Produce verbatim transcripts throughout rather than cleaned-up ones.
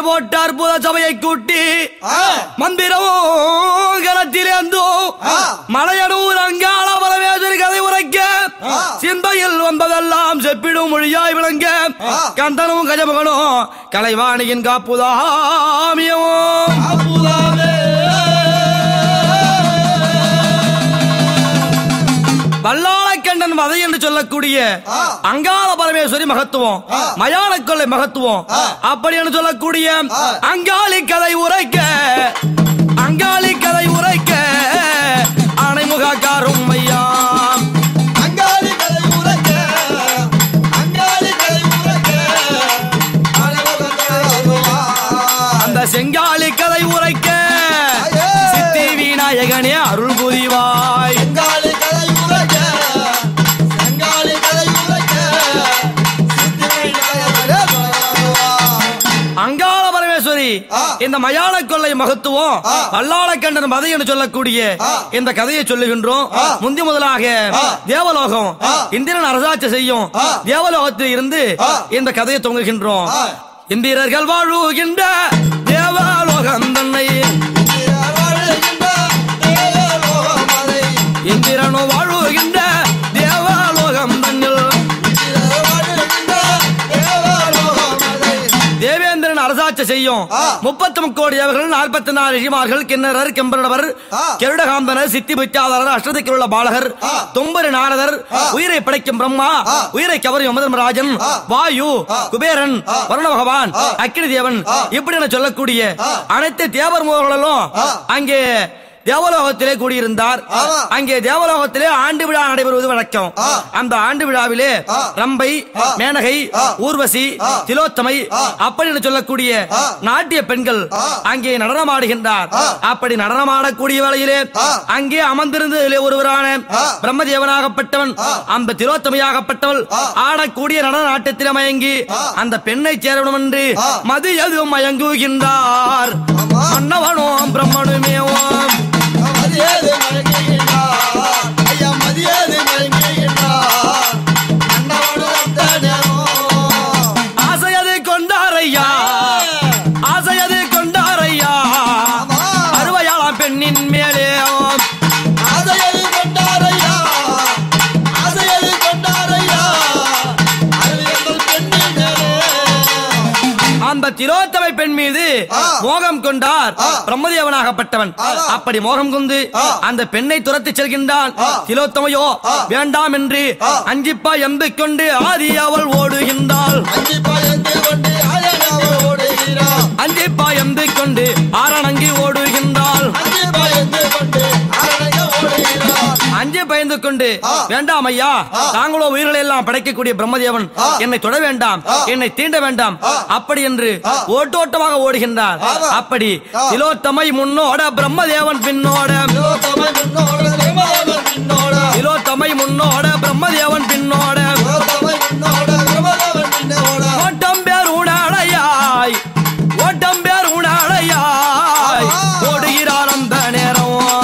போட்ட அற்புத சபையை கூட்டி மந்திரமும் கரத்திலேந்தோ மலையனூர் அங்காள பரமேஸ்வரி கதை உரைக்க சிந்தையில் வந்ததெல்லாம் செப்பிடும் மொழியாய் விளங்க கந்தனும் கஜமகனும் கலைவாணியின் காப்புதாமியமோ வல்லாளக்கண்டன் வதை என்று சொல்லக்கூடிய அங்காள பரமேஸ்வரி மகத்துவம், மயான கொள்ளை மகத்துவம் அப்படி என்று சொல்லக்கூடிய அங்காளி கதை உரைக்க அங்காளி கதை உரைக்க அணைமுக காருமையா அங்காளி கதை உரைக்க அங்காளி கதை உரைக்க அணைமுக காருமையா அந்த செங்காளி கதை உரைக்க சித்தி விநாயகனே அருள் புரிவாய். அங்காளி கதை உரைக்க அங்காளி கதை உரைக்க சித்தி விநாயகனே அங்காள பரமேஸ்வரி இந்த மயான கொள்ளை மகத்துவம் வல்லாளக்கண்டன் வதை என்று சொல்லக்கூடிய இந்த கதையை சொல்லுகின்றோம். முந்தி முதலாக தேவலோகம் இந்திரன் அரசாட்சி செய்யும் தேவலோகத்தில் இருந்து இந்த கதையை தொங்குகின்றோம். இந்திரர்கள் வாழுகின்ற தேவலோகம் தன்னை இந்திரனோ வாழுகின்ற தேவலோகம் தன்னில் தேவேந்திரன் அரசாட்சி செய்யும் முப்பத்தி முக்கோடி தேவர்கள் நாற்பத்தி நாலு ரிஷிமார்கள் கிண்ணறர் கெம்பரவர் கருடகாந்தனர் சித்தி பிச்சாதரர் அஷ்டதிக்குள்ள பாலகர் தொம்பரு நாரதர் உயிரை படைக்கும் பிரம்மா உயிரை கவரும் யமதர்மராஜன் வாயு குபேரன் வருண பகவான் அக்கினி தேவன் இப்படி என சொல்லக்கூடிய அனைத்து தேவர் மூவர்களும் அங்கே தேவலோகத்திலே கூடியிருந்தார். அங்கே தேவலோகத்திலே ஆண்டு விழா நடைபெறுவது வழக்கம். அந்த ஆண்டு விழாவிலே ரம்பை, மேனகை, ஊர்வசி, திலோத்தமை அப்படி சொல்லக்கூடிய நாட்டிய பெண்கள் அங்கே நடனமாடுகின்றார். அப்படி நடனமாடக்கூடிய வேளையிலே அங்கே அமர்ந்திருந்ததிலே ஒருவரான பிரம்மதேவனாகப்பட்டவன் அந்த திலோத்தமையாகப்பட்டவள் ஆடக்கூடிய நடன நாட்டத்திலே மயங்கி அந்த பெண்ணை சேரணும் என்று மதியதும் மயங்குகின்றார். மன்னவனோம் பிரம்மனுமேவோம் மதியது மயங்குகின்றார் ஐயா மதியது மயங்குகின்றார் ஆசையது கொண்டாரையா ஆசையது கொண்டாரையா அறுவையாளம் பெண்ணின் மேலே ஆசையது கொண்டாரையா ஆசையது கொண்டாரையா அறுவையாளம் பெண்ணின் மேலே அந்த திலோத்தமை பெண் மீது மோகம் கொண்டார் பிரம்மதேவனாகப்பட்டவன். அப்படி மோகம் கொண்டு அந்த பெண்ணை துரத்தி செல்கின்றான். திலோத்தமையோ வேண்டாம் என்று அஞ்சிப்பா எம்பி கொண்டு ஆதி அவள் ஓடுகின்றாள். அஞ்சிப்பா எம்பி கொண்டு ஆரணங்கி ஓடுகின்றாள். அஞ்சு பயந்து கொண்டு வேண்டாம் ஐயா, தாங்களோ உயிர்களை எல்லாம் படைக்கக்கூடிய பிரம்மதேவன், என்னை தொட வேண்டாம், என்னை தீண்ட வேண்டாம் அப்படி என்று ஓட்டோட்டமாக ஓடுகின்றார். அப்படி திலோத்தமை முன்னோட பிரம்மதேவன் பின்னோட திலோத்தமை முன்னோட பிரம்மதேவன் பின்னோட ஓட்டம் பேர் உணாடையாய் ஓட்டம் பேர் உணாடையாய் ஓடுகிறார் அந்த நேரம்.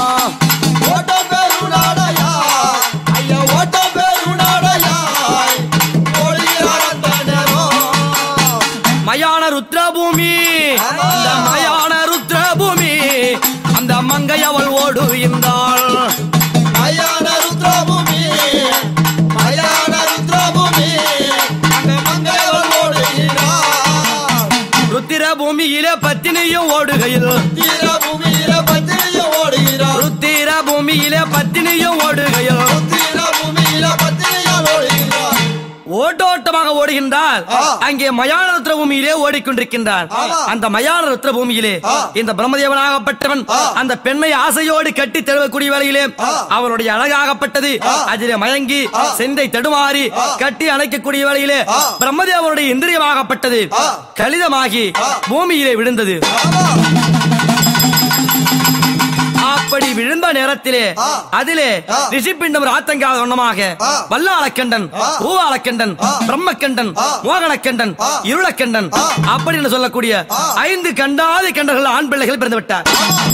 மயான ருத்ரபூமி அந்த மயான ருத்ரபூமி அந்த மங்கை அவள் ஓடுகின்றாள். மயான ருத்ரபூமி மயான ருத்ரபூமி அந்த மங்கை அவள் ஓடுகிறாள். ருத்திர பூமியிலே பத்தினியும் ஓடுகையில் ருத்திர பூமியிலே பத்தினியும் ஓடுகிறாள். ருத்திர பூமியிலே பத்தினியும் ஓடுகையில் ருத்திர பூமியிலே பத்தினியும் ஓடுகிறாள். ஓட்டோட்டமாக ஓடுகின்றார். அங்கே மயான ருத்ர பூமியிலே ஓடிக்கொண்டிருக்கின்றார். அந்த மயான ருத்ர பூமியிலே இந்த பிரம்மதேவனாகப்பட்டவன் அந்த பெண்ணை ஆசையோடு கட்டி தழுவக்கூடிய வேளையிலே அவருடைய அழகாகப்பட்டது அதிலே மயங்கி செந்தை தடுமாறி கட்டி அணைக்கக்கூடிய வேளையிலே பிரம்மதேவனுடைய இந்திரியமாகப்பட்டது கலிதமாகி பூமியிலே விழுந்தது. அப்படி விழுந்த நேரத்திலே அதிலே ரிஷிப்பிண்டம் ராத்தங்காத வண்ணமாக வல்லாளக்கண்டன், பூவாளக்கண்டன், பிரம்மக்கண்டன், மோகனக்கண்டன், இருளக்கண்டன் அப்படி என்று சொல்லக்கூடிய ஐந்து கண்டாதி கண்டர்கள் ஆண் பிள்ளைகள் பிறந்து விட்டார்.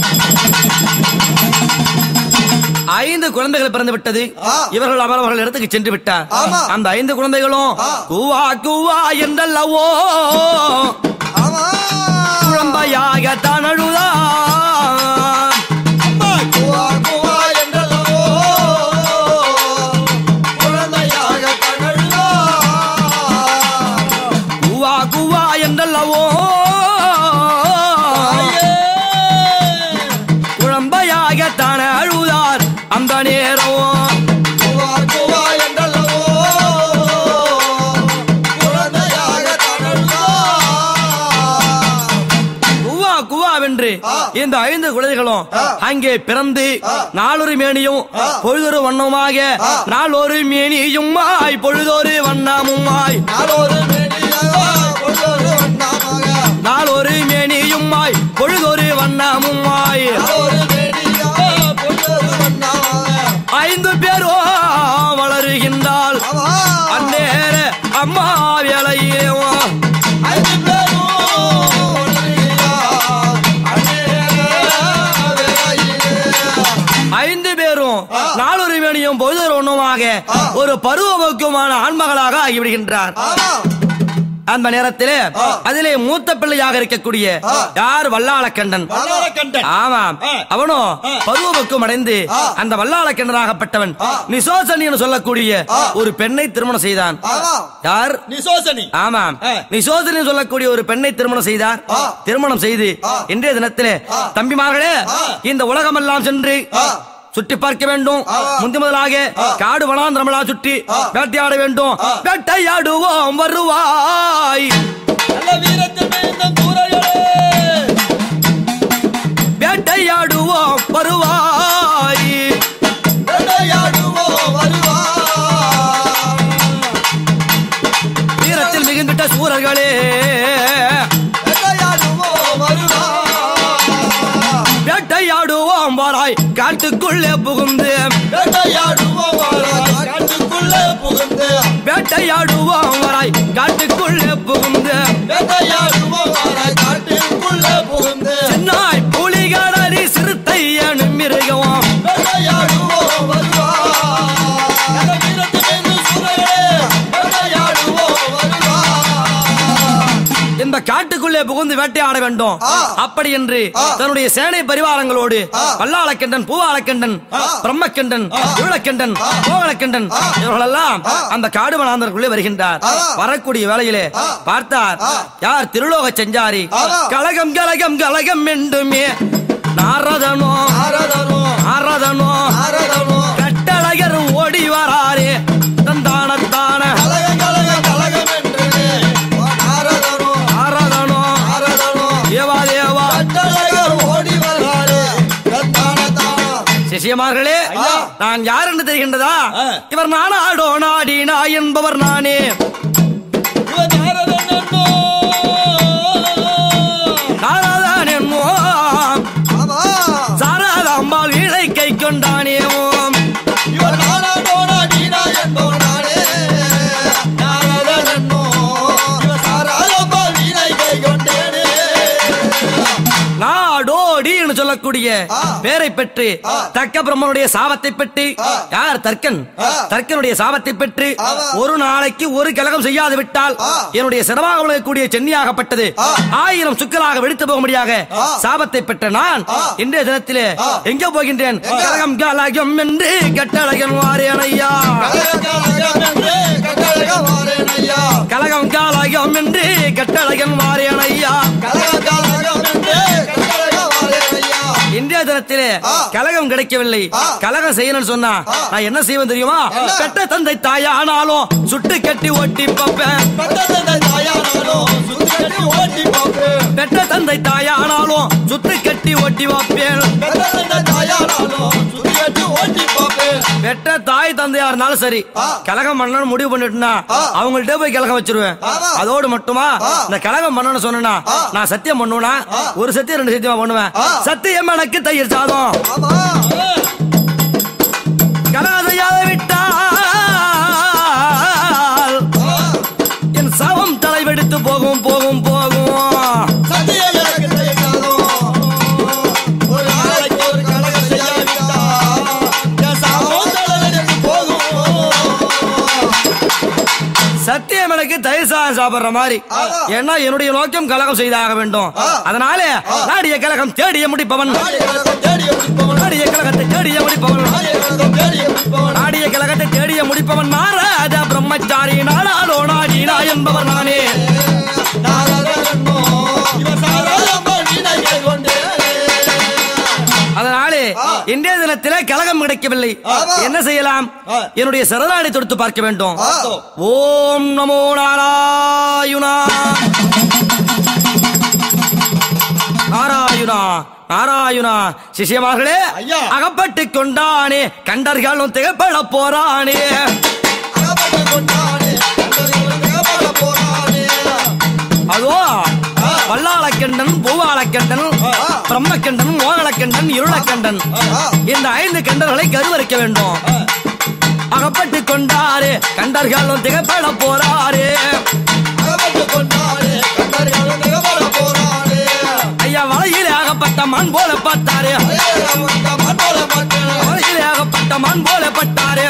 ஐந்து குழந்தைகள் பிறந்து விட்டது. இவர்கள் அவரவர்கள் இடத்துக்கு சென்று விட்டார். அந்த ஐந்து குழந்தைகளும் கூவா கூவா என்றல்லவோ குழம்பையாக தனழுதான் அம்மா குவா குவா என்றல்லவோ குழந்தையாக தனழுதான் குவா குவா என்றல்லவோ குழம்பையாக தனழுதார் அந்த நேரம் குவா குவா என்றல்லவோ குழந்தையாக தனழுதான் குவா குவாவென்று இந்த ஐந்து குழந்தைகளும் அங்கே பிறந்து நாளொரு மேனியும் பொழுதொரு வண்ணமுமாக நாளொரு மேனியுமாய் பொழுதொரு வண்ணமுமாய் நாளொரு மேனியாக பொழுதொரு வண்ணமாக நாளொரு மேனியுமாய் பொழுதொரு வண்ணமுமாய் நாளொரு மேனியாக பொழுதொரு வண்ணமாக ஐந்து பேரோ வளருகின்றாள் ஆமா அந்நேர அம்மா வேலையே ஐந்து பேரும் ஒன்றிணைந்தார். அநேக வேளையிலே. ஐந்து பேரும் நாளொரு மேனியும் பொழுதொரு வண்ணமாக ஒரு பருவமுக்குமான ஆண்மகளாக ஆகிவிடுகின்றார். ஆமா அந்த நேரத்திலே அதிலே மூத்த பிள்ளையாக இருக்கக்கூடிய யார் வல்லாளக்கண்டன் வல்லாளக்கண்டன். ஆமாம் அவனும் பருவமுக்கும் அடைந்து அந்த வல்லாளக்கண்டனாகப்பட்டவன் நிசோசனி என்று சொல்லக்கூடிய ஒரு பெண்ணை திருமணம் செய்தான். ஆமா யார்? நிசோசனி. ஆமாம் நிசோசனி சொல்லக்கூடிய ஒரு பெண்ணை திருமணம் செய்தார். திருமணம் செய்து இன்றைய தினத்திலே தம்பிமார்களே இந்த உலகமெல்லாம் சென்று சுற்றி பார்க்க வேண்டும். முந்தி முதலாக காடு வனாந்திரமெல்லாம் சுற்றி வேட்டையாட வேண்டும். வேட்டையாடுவோம் வருவாய் நல்ல வீரத்தில் மேய்ந்த தூரையரே. வேட்டையாடுவோம் வருவாய் வேட்டையாடுவோம் வருவாய். வீரத்தில் மிகுந்துட்ட சூரர்களே வேட்டையாடுவோம் வருவாய். வேட்டையாடுவோம் வராய் காட்டுக்குள்ளே புகுந்து வேட்டையாடுவோம் வராய் காட்டுக்குள்ளே புகுந்து. வேட்டையாடுவோம் வராய் காட்டுக்குள்ளே புகுந்து வேட்டையாடுவோம் வராய் காட்டுக்குள்ளே புகுந்து. நாய் புலிகளரி சிறுத்தை எனும் மிருகம் வேட்டையாடுவோம் வருவாய். நல்ல வீரத்தில் மேய்ந்த சூரர்களே. வேட்டையாடுவோம் வருவாய். இந்த காட்டுக்குள்ளே புகுந்து வேட்டையாட வேண்டும். அப்படி என்று தன்னுடைய சேனை பரிவாரங்களோடு வல்லாளக்கண்டன், பூவாளக்கண்டன், பிரம்மக்கண்டன், இருளக்கண்டன், கோவலக்கண்டன் இவர்களெல்லாம் அந்த காடு வனாந்தருக்குள்ளே வருகின்றார். வரக்கூடிய வேளையிலே பார்த்தார் யார்? திருலோக செஞ்சாரி. கலகம் கலகம் கலகம் என்றுமே நாரதனோ ஆராதனோ நாரதனோ ஆராதனோ. கட்டழகர் ஓடி வராரே தந்தானத்தான கலக கலக கலகம் என்று ஆராதனோ நாரதனோ ஆராதனோ. தேவா தேவா கட்டழகர் ஓடி வருவாரே. தான தான. சிஷியமார்களே நான் யார் என்று தெரிகின்றதா? இவர் நானாடோ நாடினா என்பவர் நானே. இவன் ஆராதனோ. நாராதான் என்னோ ஆமா சாரதாம்பாள் இழை கை கொண்டானே. இவன் ஆராதனோ நீனா என்பவன் நானே. ஆராதனோ. இவன் சாராதப்பா வீணை கை கொண்டேனே. நாடோடி என்று சொல்லக்கூடிய பேரை பெற்று தக்க பிரம்மனுடைய சாபத்தை பெற்று யார்? தர்க்கன். தர்க்கனுடைய சாபத்தை பெற்று ஒரு நாளைக்கு ஒரு கலகம் செய்யாது விட்டால் என்னுடைய சிறமாக விளங்கக்கூடிய சென்னியாகப்பட்டது ஆயிரம் சுக்கலாக வெடித்து போகும்படியாக சாபத்தை பெற்ற நான் இன்றைய தினத்திலே எங்கே போகின்றேன்? கலகம் கலகம் என்று கட்டழகன் வாரேன் ஐயா. கலகம் கலகம் என்று கட்டழகன் வாரேன் ஐயா. இன்றைய தினத்திலே கலகம் கிடைக்கவில்லை. கலகம் செய்யணும்னு சொன்னா நான் என்ன செய்வேன் தெரியுமா? பெற்ற தந்தை தாயானாலும் சுட்டு கட்டி ஓட்டி பார்ப்பேன். பெற்ற தந்தை தாயானாலும் சுட்டு கட்டி ஓட்டி பார்ப்பேன். பெற்ற தாய் தந்தையா இருந்தாலும் சரி கலகம் பண்ணணும் முடிவு பண்ணிட்டுனா அவங்கள்ட்ட போய் கலகம் வச்சிருவேன். அதோடு மட்டுமா இந்த கலகம் பண்ணணும்னு சொன்னா நான் சத்தியம் பண்ணுவேனா? ஒரு சத்தியம் ரெண்டு சத்தியமா பண்ணுவேன். சத்தியம் எனக்கு தயிர் சாதம். கலகம் செய்யாத விட்டால் என் சவம் தலைவெடுத்து போகும் போகும் போகும். சத்தியம் எனக்கு தயிர் சாதம் நான் சாப்பிடுற மாதிரி. ஏன்னா என்னுடைய நோக்கம் கலகம் செய்தாக வேண்டும். அதனால நாடிய கலகம் தேடிய முடிப்பவன், நாடிய கலகத்தை தேடிய முடிப்பவன், நாடிய கலகத்தை தேடிய முடிப்பவன் நாரத பிரம்மச்சாரி நாடாலோ நாடினா என்பவர் நானே. அதனாலே இன்றைய தினத்திலே கலகம் கிடைக்கவில்லை. என்ன செய்யலாம்? என்னுடைய சரதானை தொடுத்து பார்க்க வேண்டும். ஓம் நமோ நாராயணா நாராயணா நாராயணா. சிஷியமார்களே, அகப்பட்டு கொண்டானே கண்டர்களும் திகப்பட போறானே. அதோ வல்லாளக்கண்டன், பூவாளக்கண்டன், பிரம்மக்கண்டன், மோகலக்கண்டன், இருளக்கண்டன், இந்த ஐந்து கண்டர்களை கருவறுக்க வேண்டும். அகப்பட்டு கொண்டாரே கண்டர்களும் திகப்பட போறாரே. ஐயா வலையிலே ஆகப்பட்ட மண் போல பார்த்தாரே, வலையிலே ஆகப்பட்ட மண் போல பட்டாரே.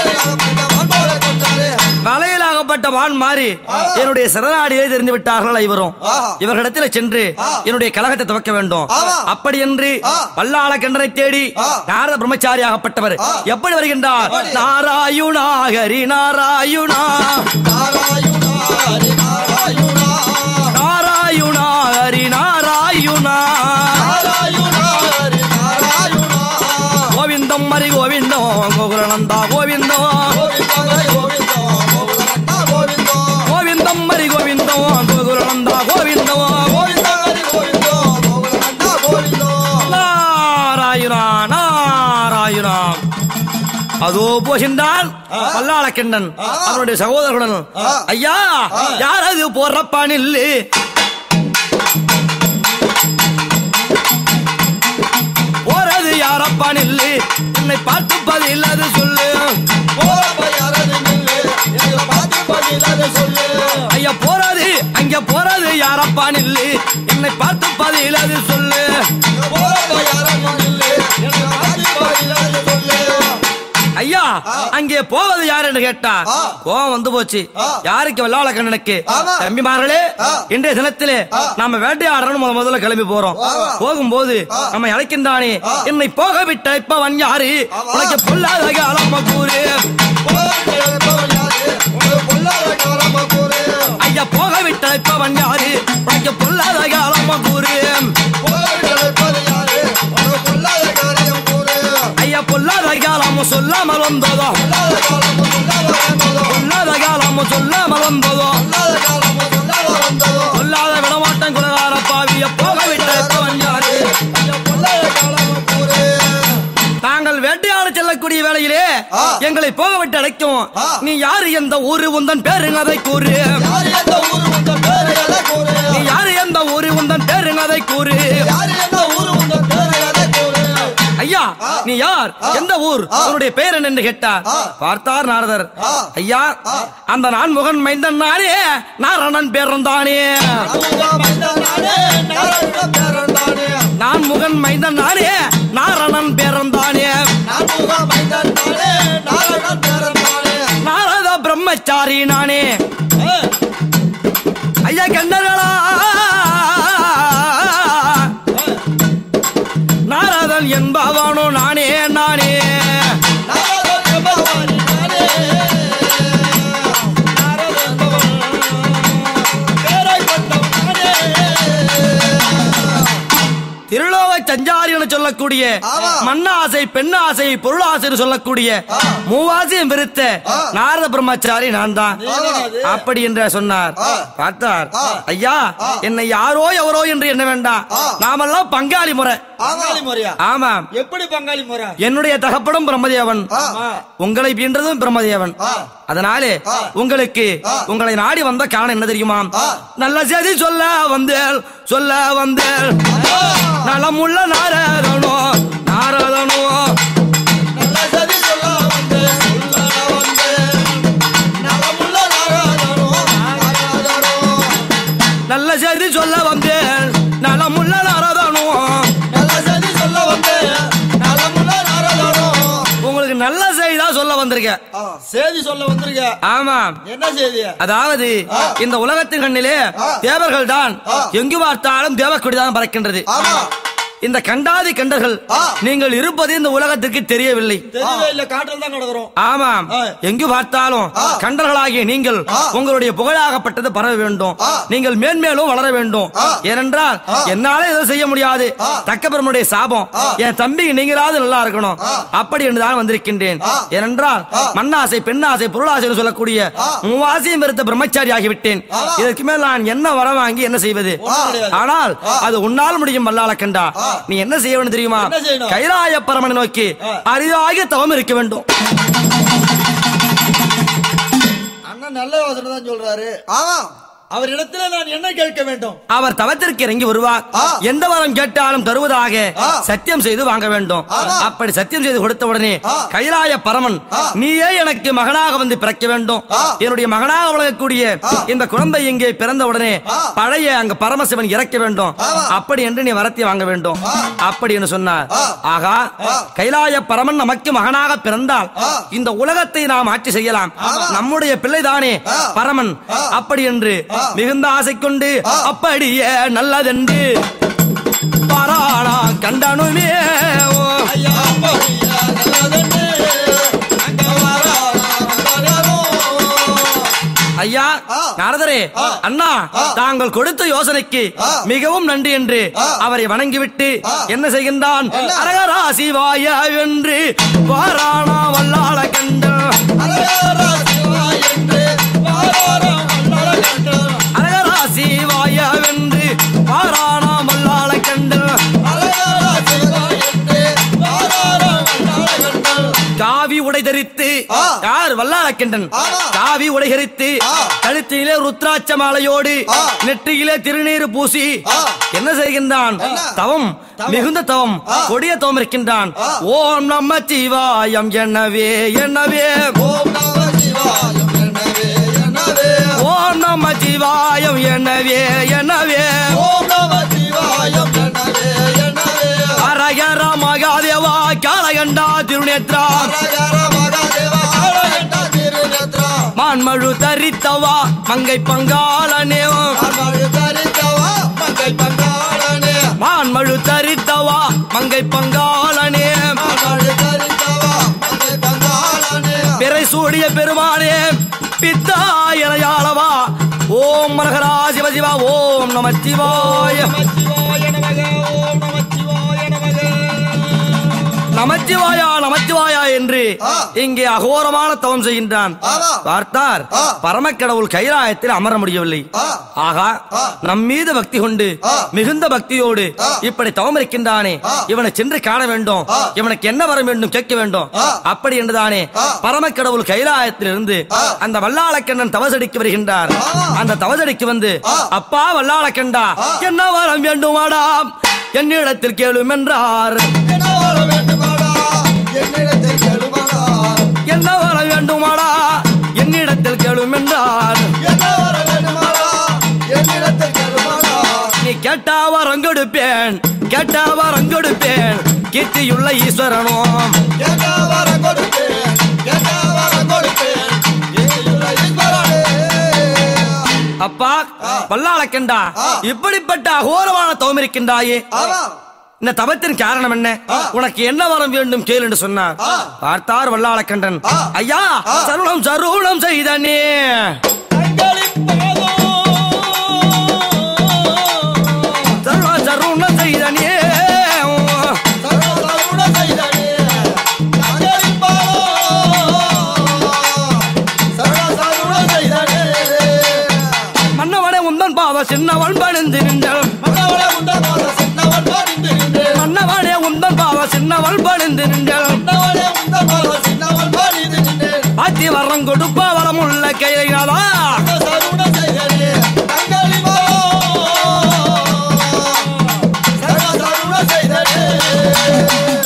வலையிலாகப்பட்ட மான் மாறி என்னுடைய சரணாடியை தெரிந்து விட்டார்கள் இவரும். இவர்களிடத்தில் சென்று என்னுடைய கலகத்தை துவக்க வேண்டும். அப்படி என்று வல்லாள கண்டனை தேடி நாரத பிரம்மச்சாரி ஆகப்பட்டவர் எப்படி வருகின்றார்? நாராயுணா ஹரி நாராயுணா நாராயுணா ஹரி நாராயுணா கோவிந்தம் ஹரி கோவிந்தம் கோகுலநந்தா கோவிந்தம் கோவிந்தம் ஹரி கோவிந்தம் கோகுலநந்தா கோவிந்தம் நாராயணா நாராயணா. அதோ போகின்றான் வல்லாளக்கண்ணன் அவனுடைய சகோதரனுடன். ஐயா யாரது போறப்பானில் போறது யாரப்பானில் என்னை பார்த்து பதில் அது சொல்லு. ஐயா போறது அங்க போறது யாரப்பானில் என்னை பார்த்து பதில் அது சொல்லு. ஐயா அங்கே போவது யார் என்று கேட்டா கோவம் வந்து போச்சு. யாருக்கு? வல்லாள கண்ணனுக்கு. தம்பிமார்களே, இன்றைய தினத்திலே நாம வேட்டையாடணும் முத முதல்ல கிளம்பி போறோம். போகும்போது நம்ம அழைக்கின்றானே என்னை போக விட்ட இப்பவன் யாரு? உனக்கு பொல்லாத காலம் கூறு. ஐயா போக விட்ட இப்பவன் யாரு? உனக்கு பொல்லாத காலம் கூறு. ஐயா பொல்லாத காலம் சொல்லாமல் வந்ததோ, பொல்லாத காலம் சொல்லாமல் வந்ததோ, பொல்லாத விடமாட்டம் குலகார பாவிய போக விட்ட இப்பவன் யாரு? நாங்கள் வேட்டையாட செல்லக்கூடிய வேளையிலே எங்களை போக விட்டு அழைக்கும் நீ யாரு? எந்த ஊரு உந்தன் பேருங்க அதை கூறு. நீ யாரு? எந்த ஊரு உந்தன் பேருங்க அதை கூறு. ஐயா நீ யார்? எந்த ஊர்? உன்னுடைய பெயர் என்ன என்று கேட்டார். பார்த்தார் நாரதர். ஐயா அந்த நான் முகன் மைந்தன் நானே, நாரணன் பேரந்தானே. நான் முகன் மைந்தன் நானே, நாரணன் பேரந்தானே. நாரத பிரம்மச்சாரி நானே. ஐயா கண்டர்களா நாரதன் என்பவனோ நானே நானே. திருலோக சஞ்சாரி என சொல்லக்கூடிய மண்ணாசை, பெண்ணாசை, பொருளாசை சொல்லக்கூடிய மூவாசையும் விருத்த நாரத பிரம்மச்சாரி நான் தான். அப்படி என்று சொன்னார். பார்த்தார். ஐயா என்னை யாரோ எவரோ என்று என்ன வேண்டாம், நாமெல்லாம் பங்காளி முறை. ஆமா. எப்படி பங்காளி முறை? என்னுடைய தகப்படும் பிரம்மதேவன், உங்களை பீன்றதும் பிரம்மதேவன். அதனாலே உங்களுக்கு உங்களை நாடி வந்த காரணம் என்ன தெரியுமா? நல்ல செய்தி சொல்ல வந்தேன், சொல்ல வந்தேன். நலமுள்ள நாரதனோ நாரதனோ நல்ல செய்தி சொல்ல வந்தேன், சொல்ல வந்தேன். நலமுள்ள நாரதனோ நாரதனோ நல்ல செய்தி சொல்ல வந்தேன், நலமுள்ள நாரதனோ நல்ல செய்தி சொல்ல வந்தேன். நலமுள்ள நாரதனோ உங்களுக்கு நல்ல செய்தா சொல்ல வந்தேன். வந்திருக்க. செய்தி சொல்ல வந்திருக்க. ஆமா. என்ன செய்தி? அதாவது இந்த உலகத்தின் கண்ணிலே தேவர்கள் தான் எங்கு பார்த்தாலும் தேவக்கொடிதான் பறக்கின்றது. இந்த கண்டாதி கண்டர்கள் நீங்கள் இருப்பது இந்த உலகத்திற்கு தெரியவில்லை. ஆமாம். எங்கு பார்த்தாலும் கண்டர்களாகிய நீங்கள் உங்களுடைய புகழாகப்பட்டது பரவ வேண்டும். நீங்கள் மேன்மேலும் வளர வேண்டும். ஏனென்றால் என்னால எதுவும் செய்ய முடியாது. தக்கபெருமுடைய சாபம். என் தம்பி நீங்களாவது நல்லா இருக்கணும் அப்படி என்றுதான் வந்திருக்கின்றேன். ஏனென்றால் மண்ணாசை பெண்ணாசை பொருளாசை சொல்லக்கூடிய மூவாசையும் வெறுத்த பிரம்மச்சாரி ஆகிவிட்டேன். இதற்கு மேல் நான் என்ன வர வாங்கி என்ன செய்வது? ஆனால் அது உன்னால் முடியும் வல்லாள கண்டா. நீ என்ன செய்ய வேண்டும் தெரியுமா? கைலாய பரமனை நோக்கி அரிதாக தவம் இருக்க வேண்டும். அண்ணன் நல்ல யோசனை தான் சொல்றாரு. ஆமா. அவர் இடத்துல நான் என்ன கேட்க வேண்டும்? அவர் தவத்திற்கு இறங்கி வருவார். எந்த வரம் கேட்டாலும் தருவதாக சத்தியம் செய்து வாங்க வேண்டும். அப்படி சத்தியம் செய்து கொடுத்த உடனே கைலாய பரமன் நீயே எனக்கு மகனாக வந்து பிறக்க வேண்டும். என்னுடைய மகனாக வழங்கக்கூடிய இந்த குழந்தை இங்கே பிறந்த உடனே பழைய அங்க பரமசிவன் இறக்க வேண்டும். அப்படி என்று நீ வரத்தை வாங்க வேண்டும். அப்படி என்று சொன்னார். ஆகா, கைலாய பரமன் நமக்கு மகனாக பிறந்தால் இந்த உலகத்தை நாம் ஆட்சி செய்யலாம். நம்முடைய பிள்ளைதானே பரமன். அப்படி என்று மிகுந்த ஆசை கொண்டு அப்படியே நல்லதென்று பாராளா கண்டனுமே. ஐயா நாரதரே, அண்ணா தாங்கள் கொடுத்த யோசனைக்கு மிகவும் நன்றி என்று அவரை வணங்கிவிட்டு என்ன செய்கின்றான்? அரகரா சிவாய என்று பாராளா வல்லாள கண்ட சிவாய வென்று பாராணா மல்லாள கண்டு காவி உடை தரித்து யார் வல்லாளக்கண்டன் காவி உடை தரித்து கழுத்திலே ருத்ராட்ச மாலையோடு நெற்றியிலே திருநீர் பூசி என்ன செய்கின்றான்? தவம், மிகுந்த தவம், கொடிய தவம் இருக்கின்றான். ஓம் நம சிவாயம் எனவே எனவே ஓம் நம சிவாயம் ஓம் நம சிவாயம் எனவே எனவே ஓம் நம சிவாயம் எனவே எனவே அரகர மகாதேவா காலகண்டா திருநேத்ரா அரகர மகாதேவா காலகண்டா திருநேத்ரா மான்மழு தரித்தவா மங்கை பங்காளனே மான்மழு தரித்தவா மங்கை பங்காளனே மான்மழு தரித்தவா மங்கை பங்காளனே மான்மழு தரித்தவா மங்கை பங்காளனே பிறை சூடிய பெருமானே பித்தாயலவா ஓம் மரகரா சிவ சிவா ஓம் நம சிவாய நமச்சிவாயா நமச்சிவாயா என்று இங்கே அகோரமான தவம் செய்கின்றான். பார்த்தார் பரமக்கடவுள் கைலாயத்தில் அமர முடியவில்லை. ஆகா, நம் மீது பக்தி கொண்டு மிகுந்த பக்தியோடு இப்படி தவம் இருக்கின்றானே, இவனை சென்று காண வேண்டும், இவனுக்கு என்ன வர வேண்டும் கேட்க வேண்டும். அப்படி என்றுதானே பரமக்கடவுள் கைலாயத்தில் இருந்து அந்த வல்லாளக்கண்ணன் தவசடிக்கு வருகின்றார். அந்த தவசடிக்கு வந்து அப்பா வல்லாளக்கண்டா என்ன வரம் வேண்டுமாடா என்னிடத்தில் கேளும் என்றார். என்ன வர வேண்டுமாடா என்னிடத்தில் கேளும் என்றார். நீ கேட்டா வரம் கொடுப்பேன், கேட்டா வரம் கொடுப்பேன், கீர்த்தியுள்ள ஈஸ்வரனும் அப்பா வல்லாளக்கண்டா இப்படிப்பட்ட அகோரமான தவம் இருக்கின்றாயே, இந்த தவத்தின் காரணம் என்ன? உனக்கு என்ன வரம் வேண்டும் கேள் என்று சொன்னார். பார்த்தார் வல்லாளக்கண்டன், ஐயா சருணம் சருணம் செய்தனே சருணம் சருணம் செய்தனே மன்னவனே உந்தன் பாவ சின்னவன் பணிந்து நின்றான். மன்னவனே உந்தன் பாவ சின்னவள் பணிந்து நின்றான். பாத்தி வரம் கொடுப்ப வரம் உள்ள கையாளா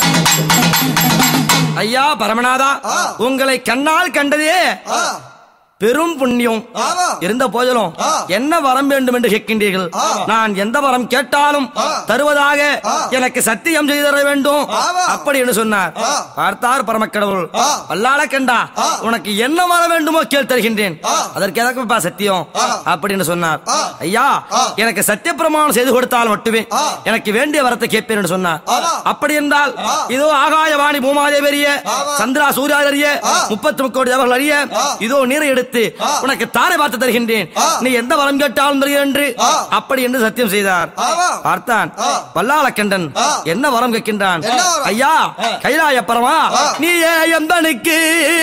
ஐயா பரமநாதா, உங்களை கண்ணால் கண்டதே பெரும் புண்ணியம் இருந்த போதிலும் என்ன வரம் வேண்டும் என்று கேட்கின்றீர்கள். நான் எந்த வரம் கேட்டாலும் தருவதாக எனக்கு சத்தியம் செய்து தர வேண்டும் அப்படி என்று சொன்னார். பார்த்தார் பரமக்கடவுள். வல்லாள கண்டா, உனக்கு என்ன வர வேண்டுமோ கேள் தருகின்றேன், அதற்கு எதற்குப்பா சத்தியம் அப்படின்னு சொன்னார். ஐயா, எனக்கு சத்திய பிரமாணம் செய்து கொடுத்தால் மட்டுமே எனக்கு வேண்டிய வரத்தை கேட்பேன் என்று சொன்னார். அப்படி என்றால் இதோ ஆகாயவாணி பூமாதேவி அறிய, சந்திரா சூர்யா அறிய, முப்பத்தி முக்கோடி தேவர்கள் அறிய, இதோ நீரை எடுத்து உனக்கு தாரை பார்த்து தருகின்றேன், நீ எந்த வரம் கேட்டாலும் தருகிறேன் என்று அப்படி என்று சத்தியம் செய்தார். பார்த்தான் வல்லாளக்கண்டன் என்ன வரம் கேட்கின்றான். ஐயா, கைலாய பரமா, நீ எந்தனுக்கு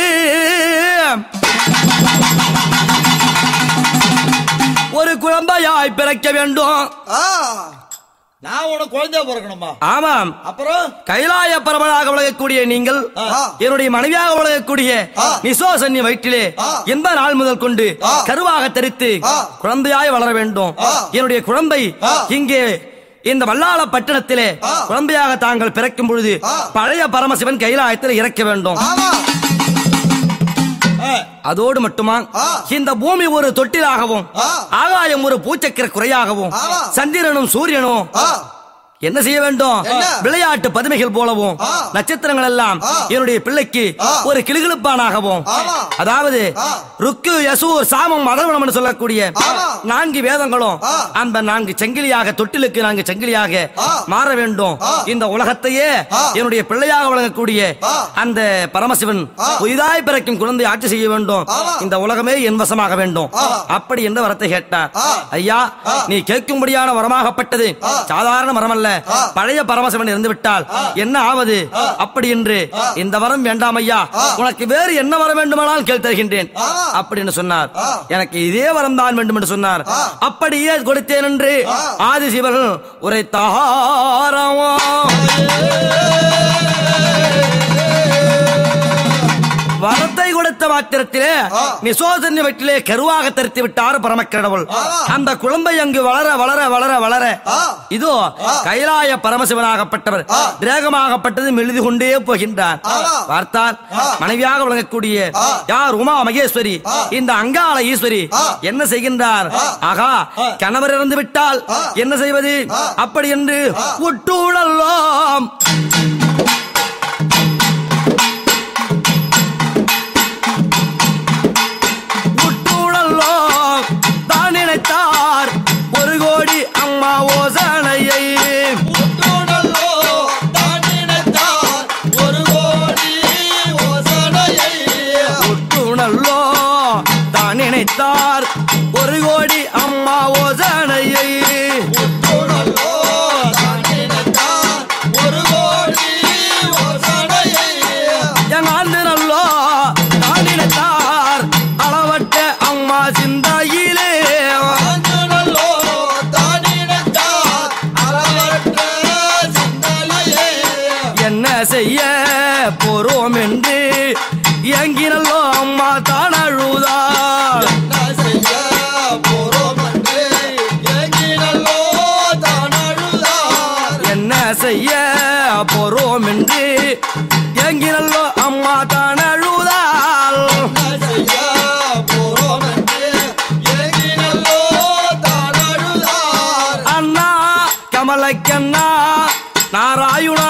ஒரு குழந்தையாய் பிறக்க வேண்டும். நான் உனக்கு குழந்தையா பிறக்கணுமா? ஆமாம். அப்புறம் கைலாய பரமனாக விளங்கக்கூடிய நீங்கள் என்னுடைய மனைவியாக விளங்கக்கூடிய நிசோசன்ய வயிற்றிலே எந்த நாள் முதல் கொண்டு கருவாக தரித்து குழந்தையாய் வளர வேண்டும். என்னுடைய குழந்தை இங்கே இந்த வல்லாள பட்டணத்திலே குழந்தையாக தாங்கள் பிறக்கும் பொழுது பழைய பரமசிவன் கைலாயத்தில் இறக்க வேண்டும். அதோடு மட்டுமா இந்த பூமி ஒரு தொட்டிலாகவும் ஆகாயம் ஒரு பூச்சக்கர குறையாகவும் சந்திரனும் சூரியனும் என்ன செய்ய வேண்டும்? விளையாட்டு பதுமைகள் போலவும் நட்சத்திரங்கள் எல்லாம் என்னுடைய பிள்ளைக்கு ஒரு கிளுகிழுப்பானாகவும், அதாவது ருக்கு யசூர் சாமம் அதர்வனம் என்று சொல்லக்கூடிய நான்கு வேதங்களும் அந்த நான்கு சங்கிலியாக தொட்டிலுக்கு நான்கு சங்கிலியாக மாற வேண்டும். இந்த உலகத்தையே என்னுடைய பிள்ளையாக வழங்கக்கூடிய அந்த பரமசிவன் புதிதாய் பிறக்கும் குழந்தை ஆட்சி செய்ய வேண்டும். இந்த உலகமே என் வசமாக வேண்டும் அப்படி என்ற வரத்தை கேட்டார். ஐயா, நீ கேட்கும்படியான வரமாகப்பட்டது சாதாரண வரம் அல்ல. பழைய பரமசிவன் இருந்து விட்டால் என்ன ஆவது அப்படி என்று இந்த வரம் வேண்டாம் ஐயா, உனக்கு வேறு என்ன வர வேண்டுமானால் கேள் தருகின்றேன் அப்படின்னு சொன்னார். எனக்கு இதே வரம் தான் வேண்டும் என்று சொன்னார். அப்படியே கொடுத்தேன் என்று ஆதிசிவன் உரைத்தாராம். வரத்தை கொடுத்த மாத்திரத்திலே நிசோசன்ய வயிற்றிலே கருவாக தரித்து விட்டார் பரமக்கடவுள். அந்த குழந்தை அங்கு வளர வளர வளர வளர இதோ கைலாய பரமசிவனாகப்பட்டவர் திரேகமாகப்பட்டது மெழுது கொண்டே போகின்றார். பார்த்தார் மனைவியாக விளங்கக்கூடிய யார் உமா மகேஸ்வரி, இந்த அங்காள ஈஸ்வரி என்ன செய்கின்றார்? ஆகா, கணவர் இறந்து விட்டால் என்ன செய்வது அப்படி என்று உட்டுழலாம். ஒரு கோடி அம்மா ஓசனையை ஒரு கோடி ஓசனையை உட்டுணல்லோ தான் நினைத்தார். ஒரு கோடி அம்மா ஓசனையை ஒரு கோடி ஓசனையை என் ஆண்டு நல்லோ தான் நினைத்தார். அளவட்ட அம்மா சிந்தையிலே என்ன செய்ய போறோம் என்று எங்கினல்லோ அம்மா தான் அழுதார். என்ன செய்ய போறோம் என்று எங்கினல்லோ அம்மா தான் அழுதால். அண்ணா கமலக்கண்ணா நாராயணா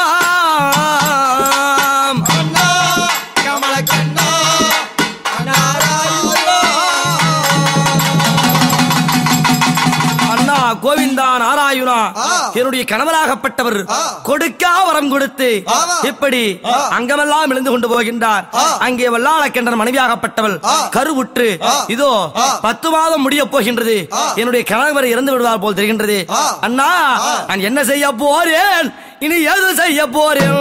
கோவிந்தா நாராயணா என்னுடைய கணவராகப்பட்டவர் கொடுக்கா வரம் கொடுத்து இப்படி அங்கமெல்லாம் இழந்து கொண்டு போகின்றார். அங்கே வல்லாளக்கண்டன் மனைவியாகப்பட்டவள் கருவுற்று இதோ பத்து மாதம் முடிய போகின்றது. என்னுடைய கணவர் இறந்து விடுவார் போல் தெரிகின்றது. அண்ணா, நான் என்ன செய்ய போறேன், இனி எது செய்ய போறேன்,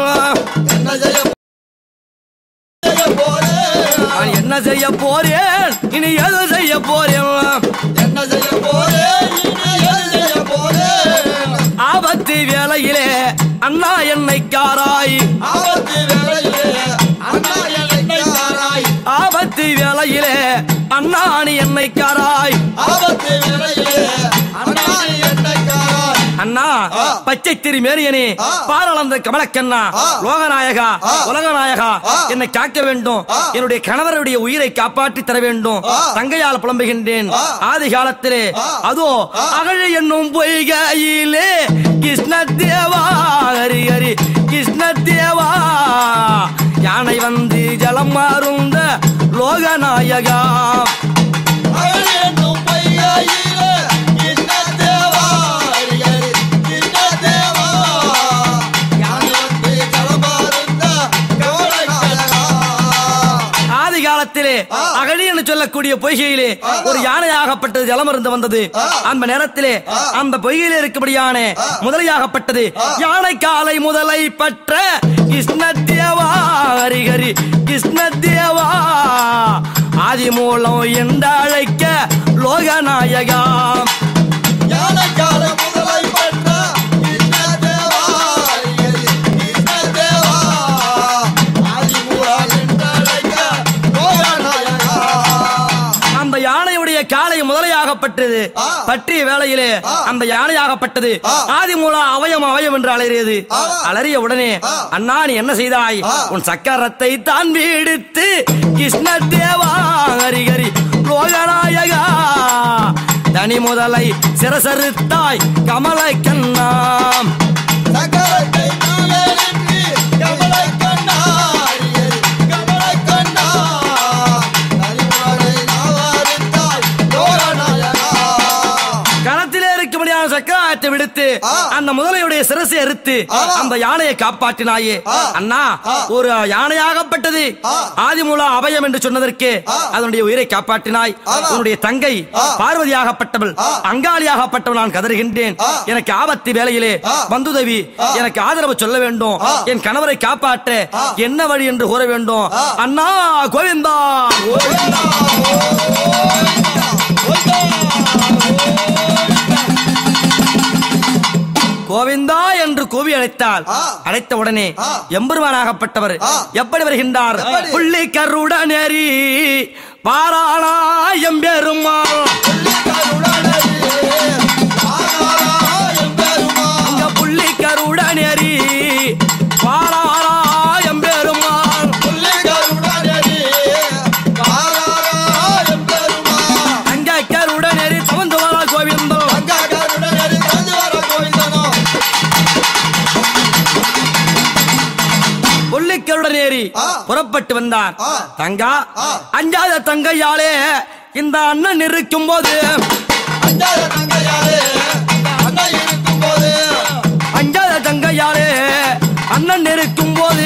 நான் என்ன செய்ய போறேன், இனி எது செய்ய போறேன், என்ன செய்ய போறேன், ஆபத்து வேளையிலே அண்ணா என்னை காராய், ஆபத்து வேளையிலே அண்ணா என்னை காராய், ஆபத்து வேளையிலே அண்ணா நீ என்னை காராய், ஆபத்து வேளையிலே அண்ணா நீ என்னை காராய், அண்ணா பச்சை திருமேனியனே பாரளந்த கமலக்கண்ணா லோகநாயகா உலகநாயகா என்னை காக்க வேண்டும், என்னுடைய கணவருடைய உயிரை காப்பாற்றி தர வேண்டும், தங்கையால் புலம்புகின்றேன். ஆதி காலத்திலே அதோ அகழி என்னும் பொய்கையிலே கிருஷ்ண தேவா ஹரி ஹரி கிருஷ்ண தேவா யானை வந்து ஜலம் மாறுந்த லோகநாயகா அகழி என்று சொல்லக்கூடிய பொய்கையிலே ஒரு யானையாகப்பட்டது ஜலம் இருந்து வந்தது. அந்த நேரத்திலே அந்த பொய்கையிலே இருக்கபடியான முதலையாகப்பட்டது யானை காலை முதலை பற்ற கிருஷ்ண தேவா ஹரி ஹரி கிருஷ்ண தேவா ஆதி மூலம் என்று அழைக்க லோகநாயகா யானை காலை முதலை பற்ற கிருஷ்ண தேவா ஹரி ஹரி கிருஷ்ண தேவா ஆதி மூலம் என்று அழைக்க லோகநாயகா. அந்த யானையுடைய காலை முதலையாகப்பட்டது பற்றிய வேளையிலே அந்த யானையாகப்பட்டது ஆதி மூலம் அவயம் அவயம் என்று அலறியது. அலறிய உடனே அண்ணா நீ என்ன செய்தாய், உன் சக்கரத்தை தான் வீடுத்து கிருஷ்ண தேவா ஹரி ஹரி லோகநாயகா தனி முதலை சிரசறுத்தாய் கமலை கண்ணாம் சக்கரத்தை சக்கரத்தை விடுத்து அந்த முதலையுடைய சிரசை அறுத்து அந்த யானையை காப்பாற்றினாயே. அண்ணா ஒரு யானையாகப்பட்டது ஆதிமூல அபயம் என்று சொன்னதற்கு அதனுடைய உயிரை காப்பாற்றினாய். உன்னுடைய தங்கை பார்வதியாகப்பட்டவள் அங்காளியாகப்பட்டவள் நான் கதறுகின்றேன். எனக்கு ஆபத்து வேளையிலே வந்துதவி எனக்கு ஆதரவு சொல்ல வேண்டும், என் கணவரை காப்பாற்ற என்ன வழி என்று கூற வேண்டும். அண்ணா கோவிந்தா கோவிந்தா என்று கூவி அழைத்தால் அழைத்த உடனே எம்பெருமானாகப்பட்டவர் எப்படி வருகின்றார்? புள்ளி கருடனேரி பாராளா எம்பெருமாள் புள்ளி கருடனேரி பாராளா எம்பெருமாள் அங்க கருடனேரி தவந்து வரா கோவிந்தோ புள்ளிக்கருடனேரி புறப்பட்டு வந்தார். தங்கா அஞ்சாத தங்கையாலே இந்த அண்ணன் இருக்கும் போது அஞ்சாத தங்கையாலே அண்ணன் இருக்கும் போது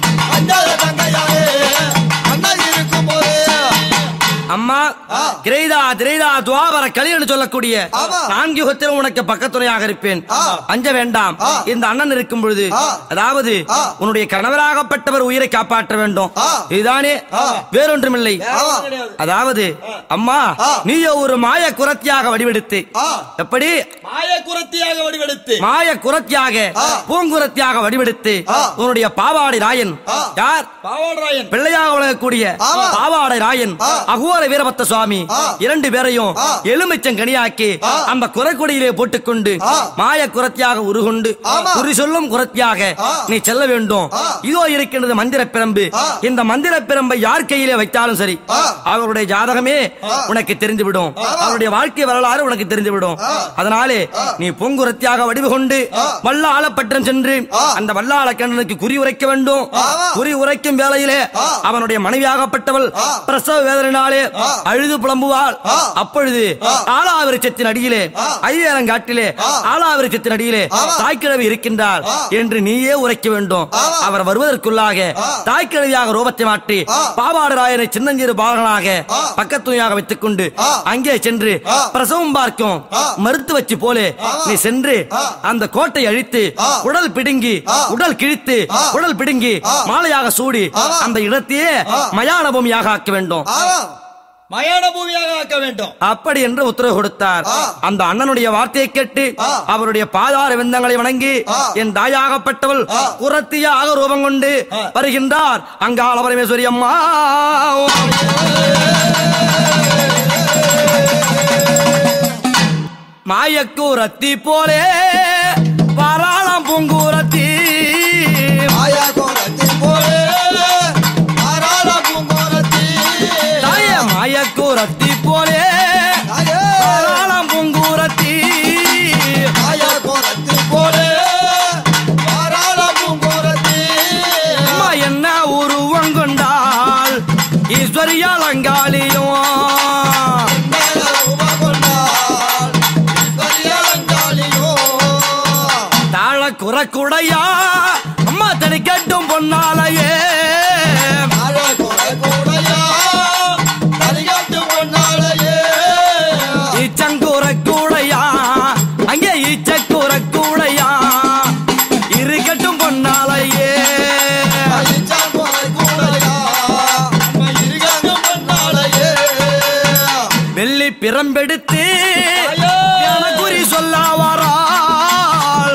அம்மா கிரேதா திரேதா துவாபர கலி என்று சொல்லக்கூடிய நான்கு யுகத்திலும் உனக்கு பக்கத்துணையாக இருப்பேன், அஞ்ச வேண்டாம். இந்த அண்ணன் இருக்கும் பொழுது அதாவது உன்னுடைய கணவராகப்பட்டவர் உயிரை காப்பாற்ற வேண்டும், இதுதானே வேறொன்றுமில்லை. அதாவது அம்மா நீயோ ஒரு மாய குரத்தியாக வடிவெடுத்து எப்படி மாய குரத்தியாக வடிவெடுத்து மாய குரத்தியாக பூங்குரத்தியாக வடிவெடுத்து உன்னுடைய பாவாடை ராயன் யார் பாவாடை ராயன் பிள்ளையாக வழங்கக்கூடிய பாவாடை ராயன் அகோர வீரபத்த சுவாமி இரண்டு பேரையும் எலுமிச்சம் கனியாக்கி அந்த குரக்கொடியிலே போட்டுக்கொண்டு மாய குரத்தியாக உருகொண்டு குறி சொல்லும் குரத்தியாக நீ செல்ல வேண்டும். இதோ இருக்கின்றது மந்திர பிரம்பு. இந்த மந்திர பிரம்பை யார் கையிலே வைத்தாலும் சரி அவருடைய ஜாதகமே உனக்கு தெரிந்துவிடும், அவருடைய வாழ்க்கை வரலாறு உனக்கு தெரிந்துவிடும். அதனாலே நீ பூங்குரத்தியாக வடிவு கொண்டு வல்லாளப்பட்டம் சென்று அந்த வல்லாள கண்ணனுக்கு குறி உரைக்க வேண்டும். குறி உரைக்கும் வேளையிலே அவனுடைய மனைவியாகப்பட்டவள் பிரசவ வேதனையினாலே அழுது புலம்புவாள். அப்பொழுது ஆலாவிருச்சத்தின் அடியிலே ஐயரங்காட்டிலே ஆலாவிருச்சத்தின் அடியிலே தாய்க்கிழவி இருக்கின்றார் என்று நீயே உரைக்க வேண்டும். அவர் வருவதற்குள்ளாக தாய்க்கிழவியாக ரூபத்தை மாற்றி பாவாடராயனை சின்னஞ்சிறு பாகனாக பக்கத்துணையாக வைத்துக் கொண்டு அங்கே சென்று பிரசவம் பார்க்கும் மருத்துவச்சி போலே நீ சென்று அந்த கோட்டை அழித்து உடல் பிடுங்கி உடல் கிழித்து உடல் பிடுங்கி மாலையாக சூடி அந்த இடத்தையே மயான பூமியாக ஆக்க வேண்டும், மயான பூமியாக ஆக்க வேண்டும். அப்படி என்று உத்தரவு கொடுத்தார். அந்த அண்ணனுடைய வார்த்தையை கேட்டு அவருடைய பாதார விந்தங்களை வணங்கி என் தாயாகப்பட்டவள் குரத்தியாக ரூபம் கொண்டு வருகின்றார் அங்காள பரமேஸ்வரி அம்மா. மாயக்கூரத்தி போலே வாராளம் பூங்கூரத்தி மாயா கோலத்தி போலே வாராள பூங்கோரத்தி தாய மாயக்கூரத்தி போலே வாராளம் பூங்கூரத்தி மாயா கோலத்தி போலே வாராள பூங்கோரத்தி அம்மா என்ன உருவம் கொண்டாள் ஈஸ்வரியால் அங்காளியும் தாழ குறக்குடையா அம்மா தனி கட்டும் பொன்னாலையே ஈச்சங்கூறக்கூடையா அங்கே ஈச்சக்கூறக்கூடையா இருக்கட்டும் பொன்னாலையே வெள்ளி பிரம்பெடுத்து குறி சொல்ல வராள்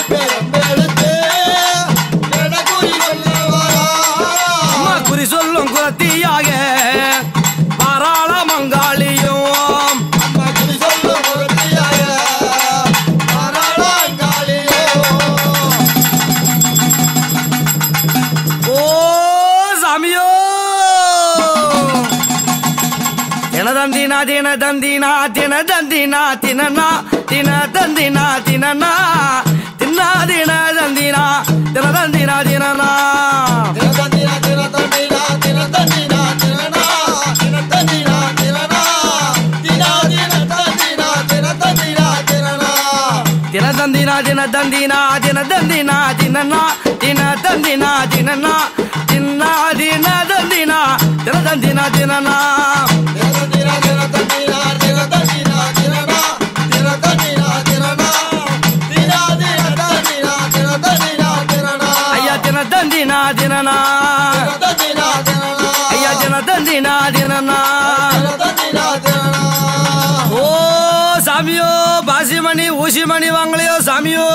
அம்மா குறி சொல்லும் குலத்தியாக வாராள மங்காளியும் ஓ சாமியோ தினதந்தினா தின தந்தினா தின தந்தினா தினனா தின தந்தினா தினனா தின்னா தின தந்தினா தின தந்தினா தினனா தின தந்தினா தின தந்தினா தின தந்தினா தினனா தின தந்தினா தினனா தின்னா தின தந்தினா தின தந்தினா தினனா ஐயா தின தந்தினா தினனா ஐயா தின தந்தினா தினனா ஓ சாமியோ பாசிமணி ஊசிமணி வாங்கலையோ சாமியோ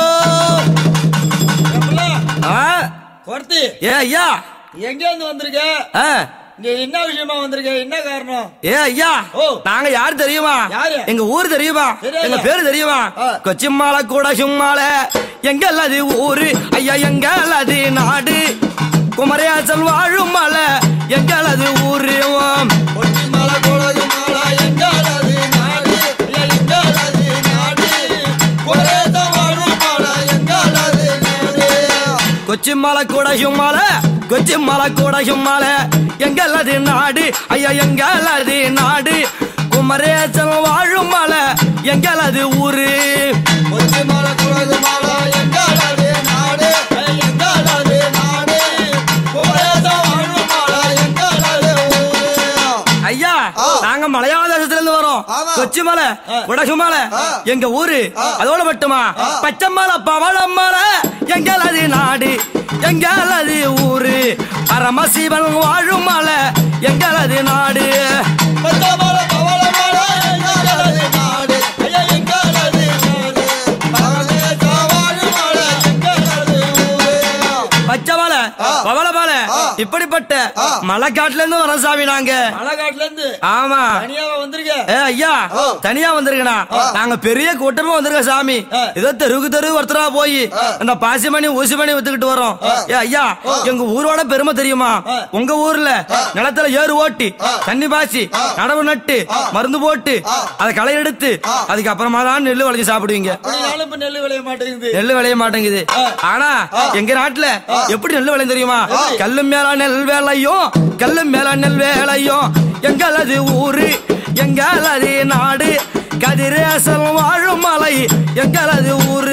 கொர்த்தி ஏ ஐயா எங்க இருந்து வந்திருக்க இங்க என்ன விஷயமா வந்திருக்க என்ன காரணம் ஏ ஐயா நாங்க யாரு தெரியுமா எங்க ஊர் தெரியுமா எங்க பேரு தெரியுமா கொச்சிமால கூட சும்மால எங்கள் அது ஊரு ஐயா எங்கள் அது நாடு குமரேசன் வாழும் மலை எங்கள் அது ஊரு கொச்சிமால கூட சும்மால எங்கள் அது நாடு எங்கள் அது நாடு குமரேசன் வாழும் மலை எங்கள் அது நாடு கொச்சிமால கூட சும்மால கொச்சிமால கூட சும்மால எங்கள் அது நாடு ஐயா எங்கள் அது நாடு குமரேசன் வாழும் மலை எங்கள் அது ஊரு கொச்சிமால கூட சும்மால எங்கள் அது நாடு எங்கள் அது நாடு குமரேசன் வாழும் மலை எங்கள் அது ஊரு ஐயா நாங்க மலையாள தேசத்துல இருந்து வரோம் கொச்சிமலை குடகுமலை எங்க ஊரு அதோட மட்டுமா பச்சைமலை பவளமலை எங்கள் அது நாடு எங்கள் அது ஊரு பரமசிவன் வாழும் மலை எங்கள் அது நாடு பச்சைமலை பவளமலை எங்கள் அது நாடு எங்கள் அது நாடு பரமசிவன் வாழும் மலை எங்கள் அது ஊரு பச்சைமலை பவளமலை இப்படிப்பட்ட மலைக்காட்டுல இருந்து வர சாமி நாங்க மலைக்காட்டுல இருந்து ஆமா தனியாவா வந்திருக்க ஏ ஐயா தனியா வந்திருக்கா நாங்க பெரிய கூட்டமா வந்திருக்க சாமி ஏதோ தெருவுக்கு தெருவு ஒருத்தரா போய் அந்த பாசிமணி ஊசிமணி வித்துக்கிட்டு வரோம் ஏ ஐயா எங்க ஊரோட பெருமை தெரியுமா உங்க ஊர்ல நிலத்துல ஏறு ஓட்டி தண்ணி பாய்ச்சி நடவு நட்டு மருந்து போட்டு அதை களை எடுத்து அதுக்கப்புறமா தான் நெல்லு விளைச்சு சாப்பிடுவீங்க நெல்லு விளைய மாட்டேங்குது நெல்லு விளைய மாட்டேங்குது ஆனா எங்க நாட்டுல எப்படி நெல்லு விளையும் தெரியுமா கல்லு மேல நெல் வேலையும் கல்லு மேல நெல் வேலையும் எங்களது ஊரு எங்களது நாடு கதிரேசன் வாழும் மலை எங்களது ஊரு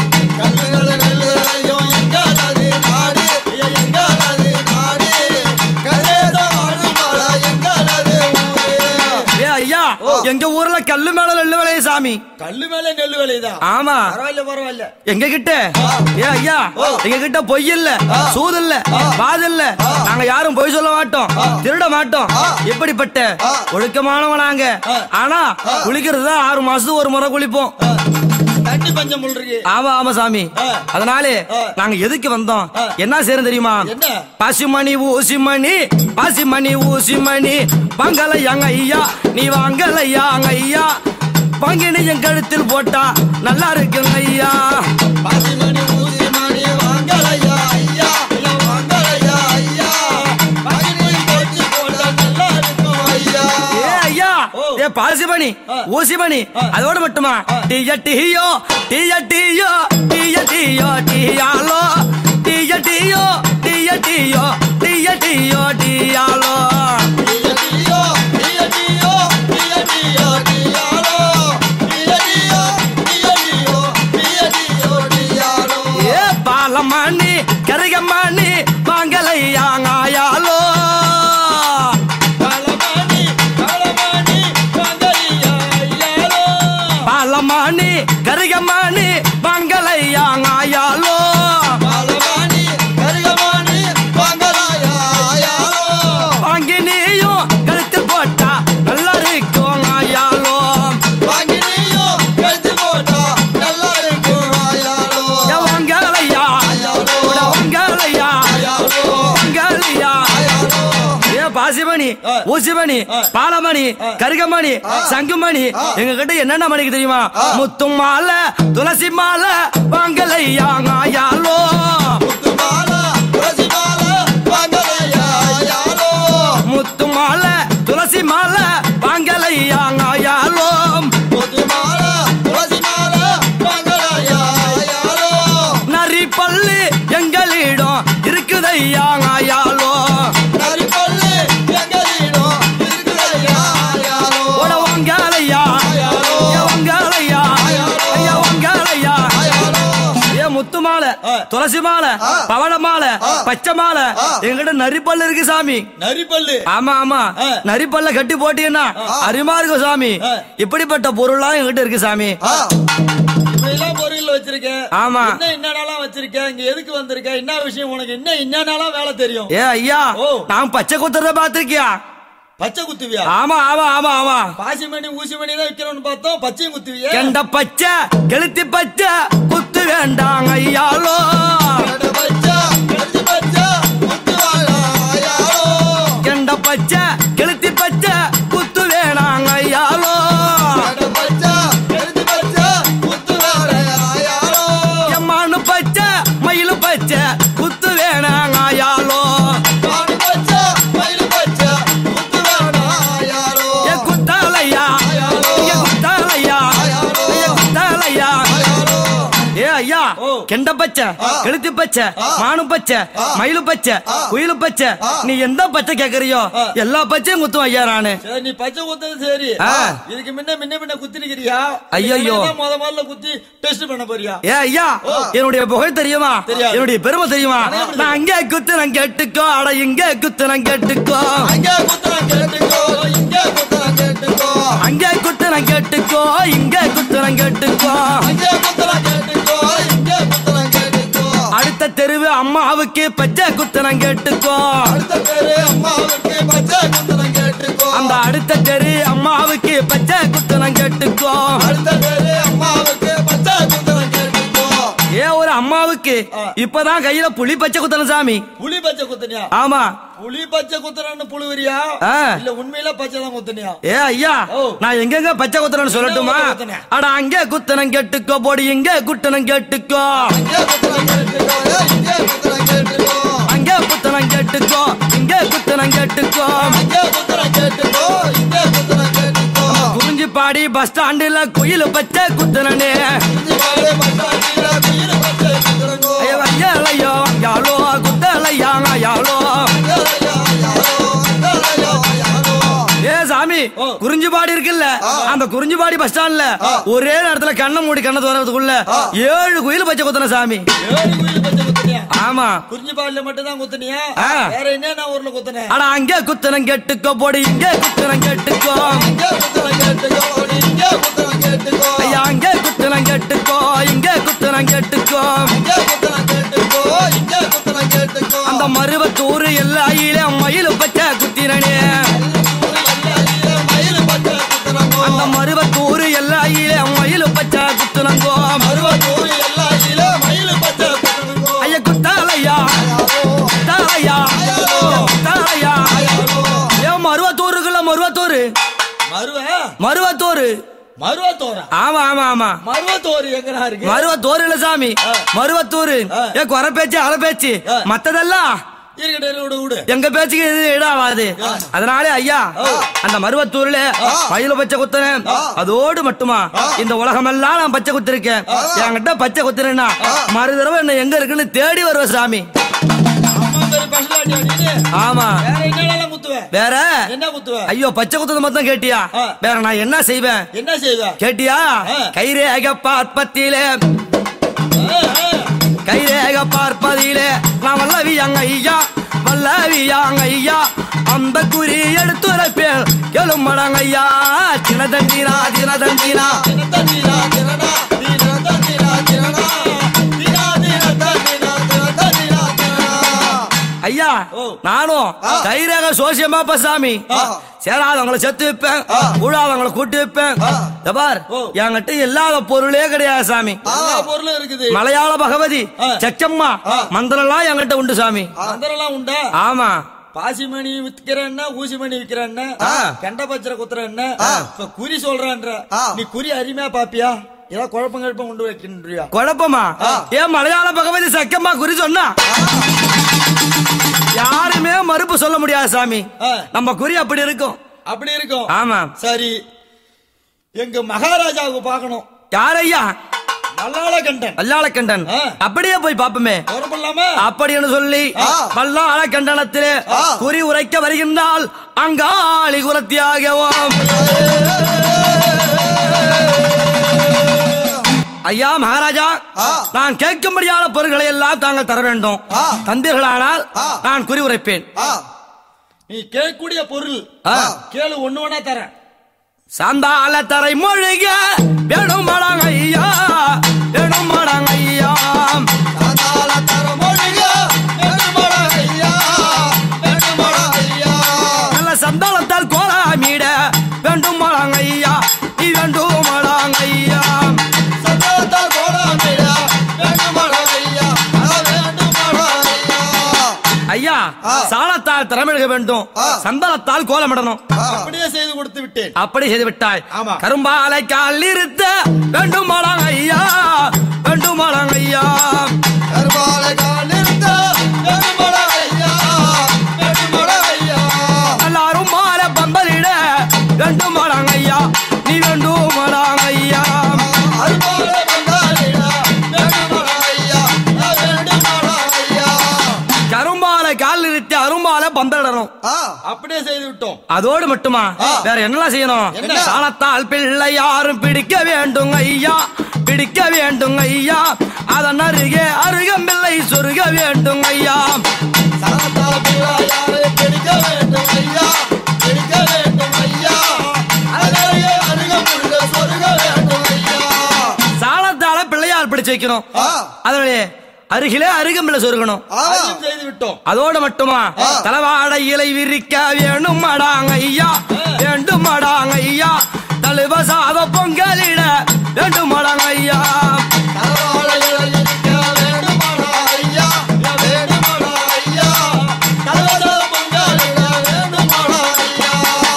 ஐயா எங்க ஊர்ல கல்லு மேல நெல்லு விளைய சாமி கல்லு மேல நெல்லு விளையுதா ஆமா பரவாயில்ல பரவாயில்ல எங்க கிட்ட ஏ ஐயா எங்க கிட்ட பொய் இல்ல சூது இல்ல வாது இல்ல நாங்க யாரும் பொய் சொல்ல மாட்டோம் திருட மாட்டோம் எப்படிப்பட்ட ஒழுக்கமானவன் நாங்க ஆனா குளிக்கிறது தான் ஆறு மாசத்துக்கு ஒரு முறை குளிப்போம் தண்ணி பஞ்சம் இருக்கு ஆமா ஆமா சாமி அதனால நாங்க எதுக்கு வந்தோம் என்ன செய்யறோம் தெரியுமா பசுமணி ஊசிமணி பசுமணி ஊசிமணி வாங்கலையாங்க ஐயா நீ வாங்கலையாங்க ஐயா பங்கினி என் கழுத்தில் போட்டா நல்லா இருக்கும் ஐயா. பாசிமணி ஊசி மணி வாங்கலையா ஐயா வாங்கலையா ஐயா பங்கினி போட்டி போட்டா நல்லா இருக்கும் ஐயா. ஏ ஐயா ஏ பாசிமணி ஊசிமணி அதோட மட்டுமா டீய டீயோ டீய டீயோ டீய டீயோ டீயாலோ டீய டீயோ டீய டீயோ டீய டீயோ டீயாலோ பாலமானி கருகமானி வாங்கலையா ஆயாலோ. பாலமானி பாலமானி வாங்கலையா ஐயாலோ. பாலமானி கருகமானி வாங்கலையா ஆயாலோ. பாலமானி கருகமானி வாங்கலையா ஐயாலோ. வாங்கினியும் கழுத்து போட்டா நல்லா இருக்கும் ஆயாலோ. வாங்கினியும் கழுத்து போட்டா நல்லா இருக்கும் ஐயாலோ. வாங்கலையா வாங்கலையா வாங்கலையா. ஏ பாசிமணி ஊசிமணி பாலமணி கருகமணி சங்குமணி எங்க கிட்ட என்னென்ன மணிக்கு தெரியுமா? முத்து மாலை துளசி மாலை வாங்கலையா ஆயாலோ. முத்து மாலை துளசி மாலை வாங்கலையா ஐயாலோ. முத்து மாலை துளசி மாலை வாங்கலையா ஆயாலோ. முத்து மாலை துளசி மாலை வாங்கலையா ஐயாலோ. நரி பல்லு எங்களிடம் இருக்குதையா ஆயாலோ. நரி பல்லு எங்களிடம் இருக்குதையா ஐயாலோ. ஓட வாங்கலையா வாங்கலையா ஐயா வாங்கலையா. ஏ முத்து மாலை துளசி மாலை பவள மாலை பச்சை மாலை எங்கிட்ட நரிப்பல்லு இருக்கு சாமி. நரிப்பல்லு ஆமா ஆமா நரிப்பல்ல கட்டி போட்டீங்கன்னா அருமா இருக்கும் சாமி. இப்படிப்பட்ட பொருள்லாம் எங்கிட்ட இருக்கு சாமி. இப்படிலாம் பொருள் வச்சிருக்கேன். ஆமா என்ன என்னடாலாம் வச்சிருக்கேன் இங்க எதுக்கு வந்திருக்க என்ன விஷயம் உனக்கு என்ன என்னடாலாம் வேலை தெரியும்? ஏ ஐயா நான் பச்சை குத்துறத பாத்திருக்கியா? பச்சை குத்துவியா? ஆமா ஆமா ஆமா ஆமா பாசிமணி ஊசிமணி தான் வைக்கணும்னு பார்த்தோம் பச்சையும் குத்துவியா? கெண்ட பச்சை கெளுத்தி பச்சை குத்து வேண்டாங்க ஐயாலோ. பச்சை கெளுத்தி பச்சை குத்துவாளா ஐயாலோ. கெண்ட பச்சை கெளுத்தி பச்சை குத்து வேணாங்க ஐயாலோ. பச்சை கெளுத்தி பச்சை குத்துவாளா ஐயாலோ. எம்மானு பச்சை மயிலு பச்சை குத்து வேணாங்க ஐயாலோ. மானு பச்சை மயிலு பச்சை குத்துவாளா ஐயாலோ. ஏ குத்தாலையா ஏ குத்தாலையா ஏ குத்தாலையா. ஏ ஐயா கெண்ட பச்சை கெளுத்தி பச்சை மானு பச்சை மயிலு பச்சை குயிலு பச்சை நீ எந்த பச்சை கேக்குறியோ எல்லா பச்சையும் குத்தும் ஐயா நானு. சரி நீ பச்சை குத்தது சரி இதுக்கு முன்ன முன்ன முன்ன குத்திருக்கிறியா? ஐயோ முத முதல்ல குத்தி டெஸ்ட் பண்ண போறியா? ஏ ஐயா என்னுடைய புகழ் தெரியுமா? என்னுடைய பெருமை தெரியுமா? நான் அங்கே குத்துறேன் கேட்டுக்கோ அட இங்கே குத்துறேன் கேட்டுக்கோ. அங்கே குத்துறேன் கேட்டுக்கோ இங்கே குத்துறேன் கேட்டுக்கோ. அங்கே குத்துறேன் கேட்டுக்கோ இங்கே குத்துறேன் கேட்டுக்கோ. அங்கே குத்துறேன் கேட்டுக்கோ இங்கே குத்துறேன் கேட்டுக்கோ. அடுத்த தெருவு அம்மாவுக்கு பச்சை குத்துறேன் கேட்டுக்கோ. அடுத்த தெரு அம்மாவுக்கு பச்சை குத்துறேன் கேட்டுக்கோ. அந்த அடுத்த தெரு அம்மாவுக்கு பச்சை குத்துறேன் கேட்டுக்கோ. அடுத்த தெரு அம்மாவுக்கு பச்சை குத்துறேன் கேட்டுக்கோ. ஏ ஒரு அம்மாவுக்கு இப்பதான் கையில புலி பச்சை குத்தணும் சாமி. புலி பச்சை குத்துனியா? ஆமா புலி பச்சை குத்துறான்னு புழுவரியா இல்ல உண்மையில பச்சை தான் குத்துனியா? ஏ ஐயா நான் எங்கெங்க பச்சை குத்துறேன்னு சொல்லட்டுமா? அட அங்கே குத்தனம் கேட்டுக்கோ போடி இங்கே குட்டனம் கேட்டுக்கோ. அங்கே குத்துறேன் கேட்டுக்கோ இங்கே குத்துறேன் கேட்டுக்கோ. அங்கே குத்தனம் கேட்டுக்கோ இங்கே குத்தனம் கேட்டுக்கோ. அங்கே குத்துறேன் கேட்டுக்கோ இங்கே குத்துறேன் கேட்டுக்கோ. குறிஞ்சி பாடி பஸ் ஸ்டாண்டுல குயில் பச்சை குத்துனே. ஐயோ யாழோ குத்தலையா யாழோ. ஏ சாமி குறிஞ்சிபாடி இருக்குல்ல அந்த குறிஞ்சிபாடி பஸ் ஸ்டாண்ட்ல ஒரே நேரத்துல கண்ணை மூடி கண்ணை தோறதுக்குள்ள ஏழு குயில் பச்சை குத்தன சாமி. ஏழு குயில் பச்சை குத்துனியா? ஆமா குறிஞ்சிபாடியில மட்டும் தான் குத்துனியா? வேற என்ன ஊர்ல குத்துனே? ஆனா அங்கே குத்தனம் கேட்டுக்கோ போடி இங்கே குத்தனம் கேட்டுக்கோ. அங்கே குத்துறேன் கேட்டுக்கோ இங்கே குத்துறேன் கேட்டுக்கோ. ஐயா அங்கே குத்தனம் கேட்டுக்கோ இங்கே குத்தனம் கேட்டுக்கோ. அங்கே குத்துறேன் கேட்டுக்கோ இங்கே குத்துறேன் கேட்டுக்கோ. அந்த மருவத்தூர் எல்லாயிலே மயில் பச்சை குத்தினே. மயில் பச்சை குத்துறங்கோ. அந்த மருவத்தூர் எல்லாயிலே மயில் பச்சை குத்துனங்கோ. மருவத்தூர் எல்லாயிலே மயில் பச்சை குத்துறங்கோ. ஐயா குத்தாலையா குத்தாலையா குத்தாலையா. ஏன் மருவத்தூருக்குள்ள மருவத்தூர் மருவ மருவத்தூர் மருவத்தோரா? ஆமா ஆமா ஆமா. மருவத்தோர் எங்கடா இருக்கு? மருவத்தோர் இல்ல சாமி, மருவத்தூர். ஏ குறை பேச்சு அரை பேச்சு மத்ததெல்லாம் எங்க பேச்சுக்கு இது இடாவாது. அதனால ஐயா அந்த மருவத்தூர்ல மயில பச்சை குத்துறேன். அதோடு மட்டுமா இந்த உலகம் எல்லாம் நான் பச்சை குத்திருக்கேன். என்கிட்ட பச்சை குத்துறேன்னா மறு தடவை என்ன எங்க இருக்குன்னு தேடி வருவேன் சாமி. ஆமா. வேற என்ன குத்துவ? ஐயோ பச்சை குத்துறது மட்டும் கேட்டியா? வேற நான் என்ன செய்வேன்? என்ன செய்வேன் கேட்டியா? கைரேக பார்ப்பத்திலே கைரேக பார்ப்பதிலே நான் வல்லவியாங்க ஐயா, வல்லவியாங்க ஐயா. அந்த குறி எடுத்துரைப்பேன் எழுமடங்க ஐயா. தினதந்திரா தினதந்திரா தினதந்திரா தினடா தினதந்திரா தினடா தினா தினதந்திரா தினதந்திரா தினடா. ஐயா நானும் கைரேக சோசியமா பசாமி சேராதவங்களை செத்து வைப்பேன், கூடாதவங்களை கூட்டி வைப்பேன். என்கிட்ட இல்லாத பொருளே கிடையாது சாமி. பொருளும் இருக்குது. மலையாள பகவதி சச்சம்மா மந்திரம் எல்லாம் என்கிட்ட உண்டு சாமி. மந்திரம் எல்லாம் உண்டா? ஆமா. பாசிமணி விற்கிறேன்னா ஊசிமணி விற்கிறேன்னா கெண்ட பச்சரை குத்துறேன்னா இப்ப குறி சொல்றேன்ற நீ குறி அருமையா பாப்பியா? ஏதாவது குழப்பம் குழப்பம் உண்டு வைக்கின்றியா? குழப்பமா? ஏன் மலையாள பகவதி சக்கம்மா குறி சொன்னா யாருமே மறுப்பு சொல்ல முடியாது சாமி. நம்ம குறி அப்படி இருக்கும். அப்படி இருக்கும். ஆமா. சரி, எங்க மகாராஜாவுக்கு பாக்கணும். யாரையா? வல்லாளகண்டன். வல்லாளகண்டன். அப்படியே போய் பாப்போமே. அப்படின்னு சொல்லி வல்லாளகண்டனத்திலே குறி உரைக்க வருகின்றால் அங்காளி குலத்தியாகவும். ஐயா மகாராஜா, நான் கேட்கும்படியான பொருட்களை எல்லாம் தாங்கள் தர வேண்டும். தந்தீர்களானால் நான் குறி உரைப்பேன். நீ கேட்கக்கூடிய பொருள் கேளு, ஒண்ணு ஒண்ணா தரேன். சாந்தால தரை மொழிக வேணுமாடாங்க ஐயா, வேணுமாடாங்க ஐயா. சாந்தால தரை மொழிக வேணுமாடாங்க ஐயா, வேணுமாடாங்க ஐயா. நல்ல சந்தாளத்தால் கோலாமிட வேண்டுமாடாங்க ஐயா, நீ வேண்டுமாடாங்க ஐயா. சந்தாளத்தால் கோலாமிட வேண்டுமாடாங்க ஐயா, வேண்டுமாடாங்க ஐயா. ஐயா சாலத்தால் திறமெழுக வேண்டும், சந்தாளத்தால் கோலமிடணும். அப்படியே செய்து கொடுத்து விட்டேன். அப்படி செய்து விட்டாய். ஆமா. கரும்பாலை கால் இருத்த வேண்டுமாடாங்க ஐயா, வேண்டுமாடாங்க ஐயா. கரும்பாலை கால் இருத்த வேண்டுமாடாங்க ஐயா, வேண்டுமாடாங்க ஐயா. எல்லாரும் மாலை பந்தலிட வேண்டுமாடாங்க ஐயா, நீ வேண்டுமாடாங்க ஐயா. அரும்பாலை பந்தலிட வேண்டுமாடாங்க ஐயா, வேண்டுமாடாங்க ஐயா. கரும்பாலை கால் நிறுத்தி அரும்பாலை பந்தலிடணும். அப்படியே செய்து விட்டோம். அதோடு மட்டுமா வேற என்னெல்லாம் செய்யணும்? சாலத்தால் பிள்ளை யாரும் பிடிக்க வேண்டும் ஐயா, பிடிக்க வேண்டும் ஐயா. அதன் அருகே அருகம்பிள்ளை சொருக வேண்டும் ஐயா. சாலத்தால் பிள்ளை யாரும் பிடிக்க வேண்டும் ஐயா, பிடிக்க வேண்டும் ஐயா. அதன் அருகே அருகம்பிள்ளை சொருக வேண்டும் ஐயா. சாலத்தால பிள்ளையார் பிடிச்சு வைக்கணும். அதனுடைய அருகிலே அருகம்பிள்ளை சொருகணும். செய்து விட்டோம். அதோடு மட்டுமா தலவாடை இலை விரிக்க வேணும் அடாங்க ஐயா, வேண்டும் அடாங்க ஐயா. தழுவ சாத பொங்கலிட வேண்டும் அடாங்க ஐயா. தலவாடை இலை விரிக்க வேண்டும் அடாங்க ஐயா, வேண்டும் அடாங்க ஐயா. தழுவ சாத பொங்கலிட வேண்டும் அடாங்க ஐயா.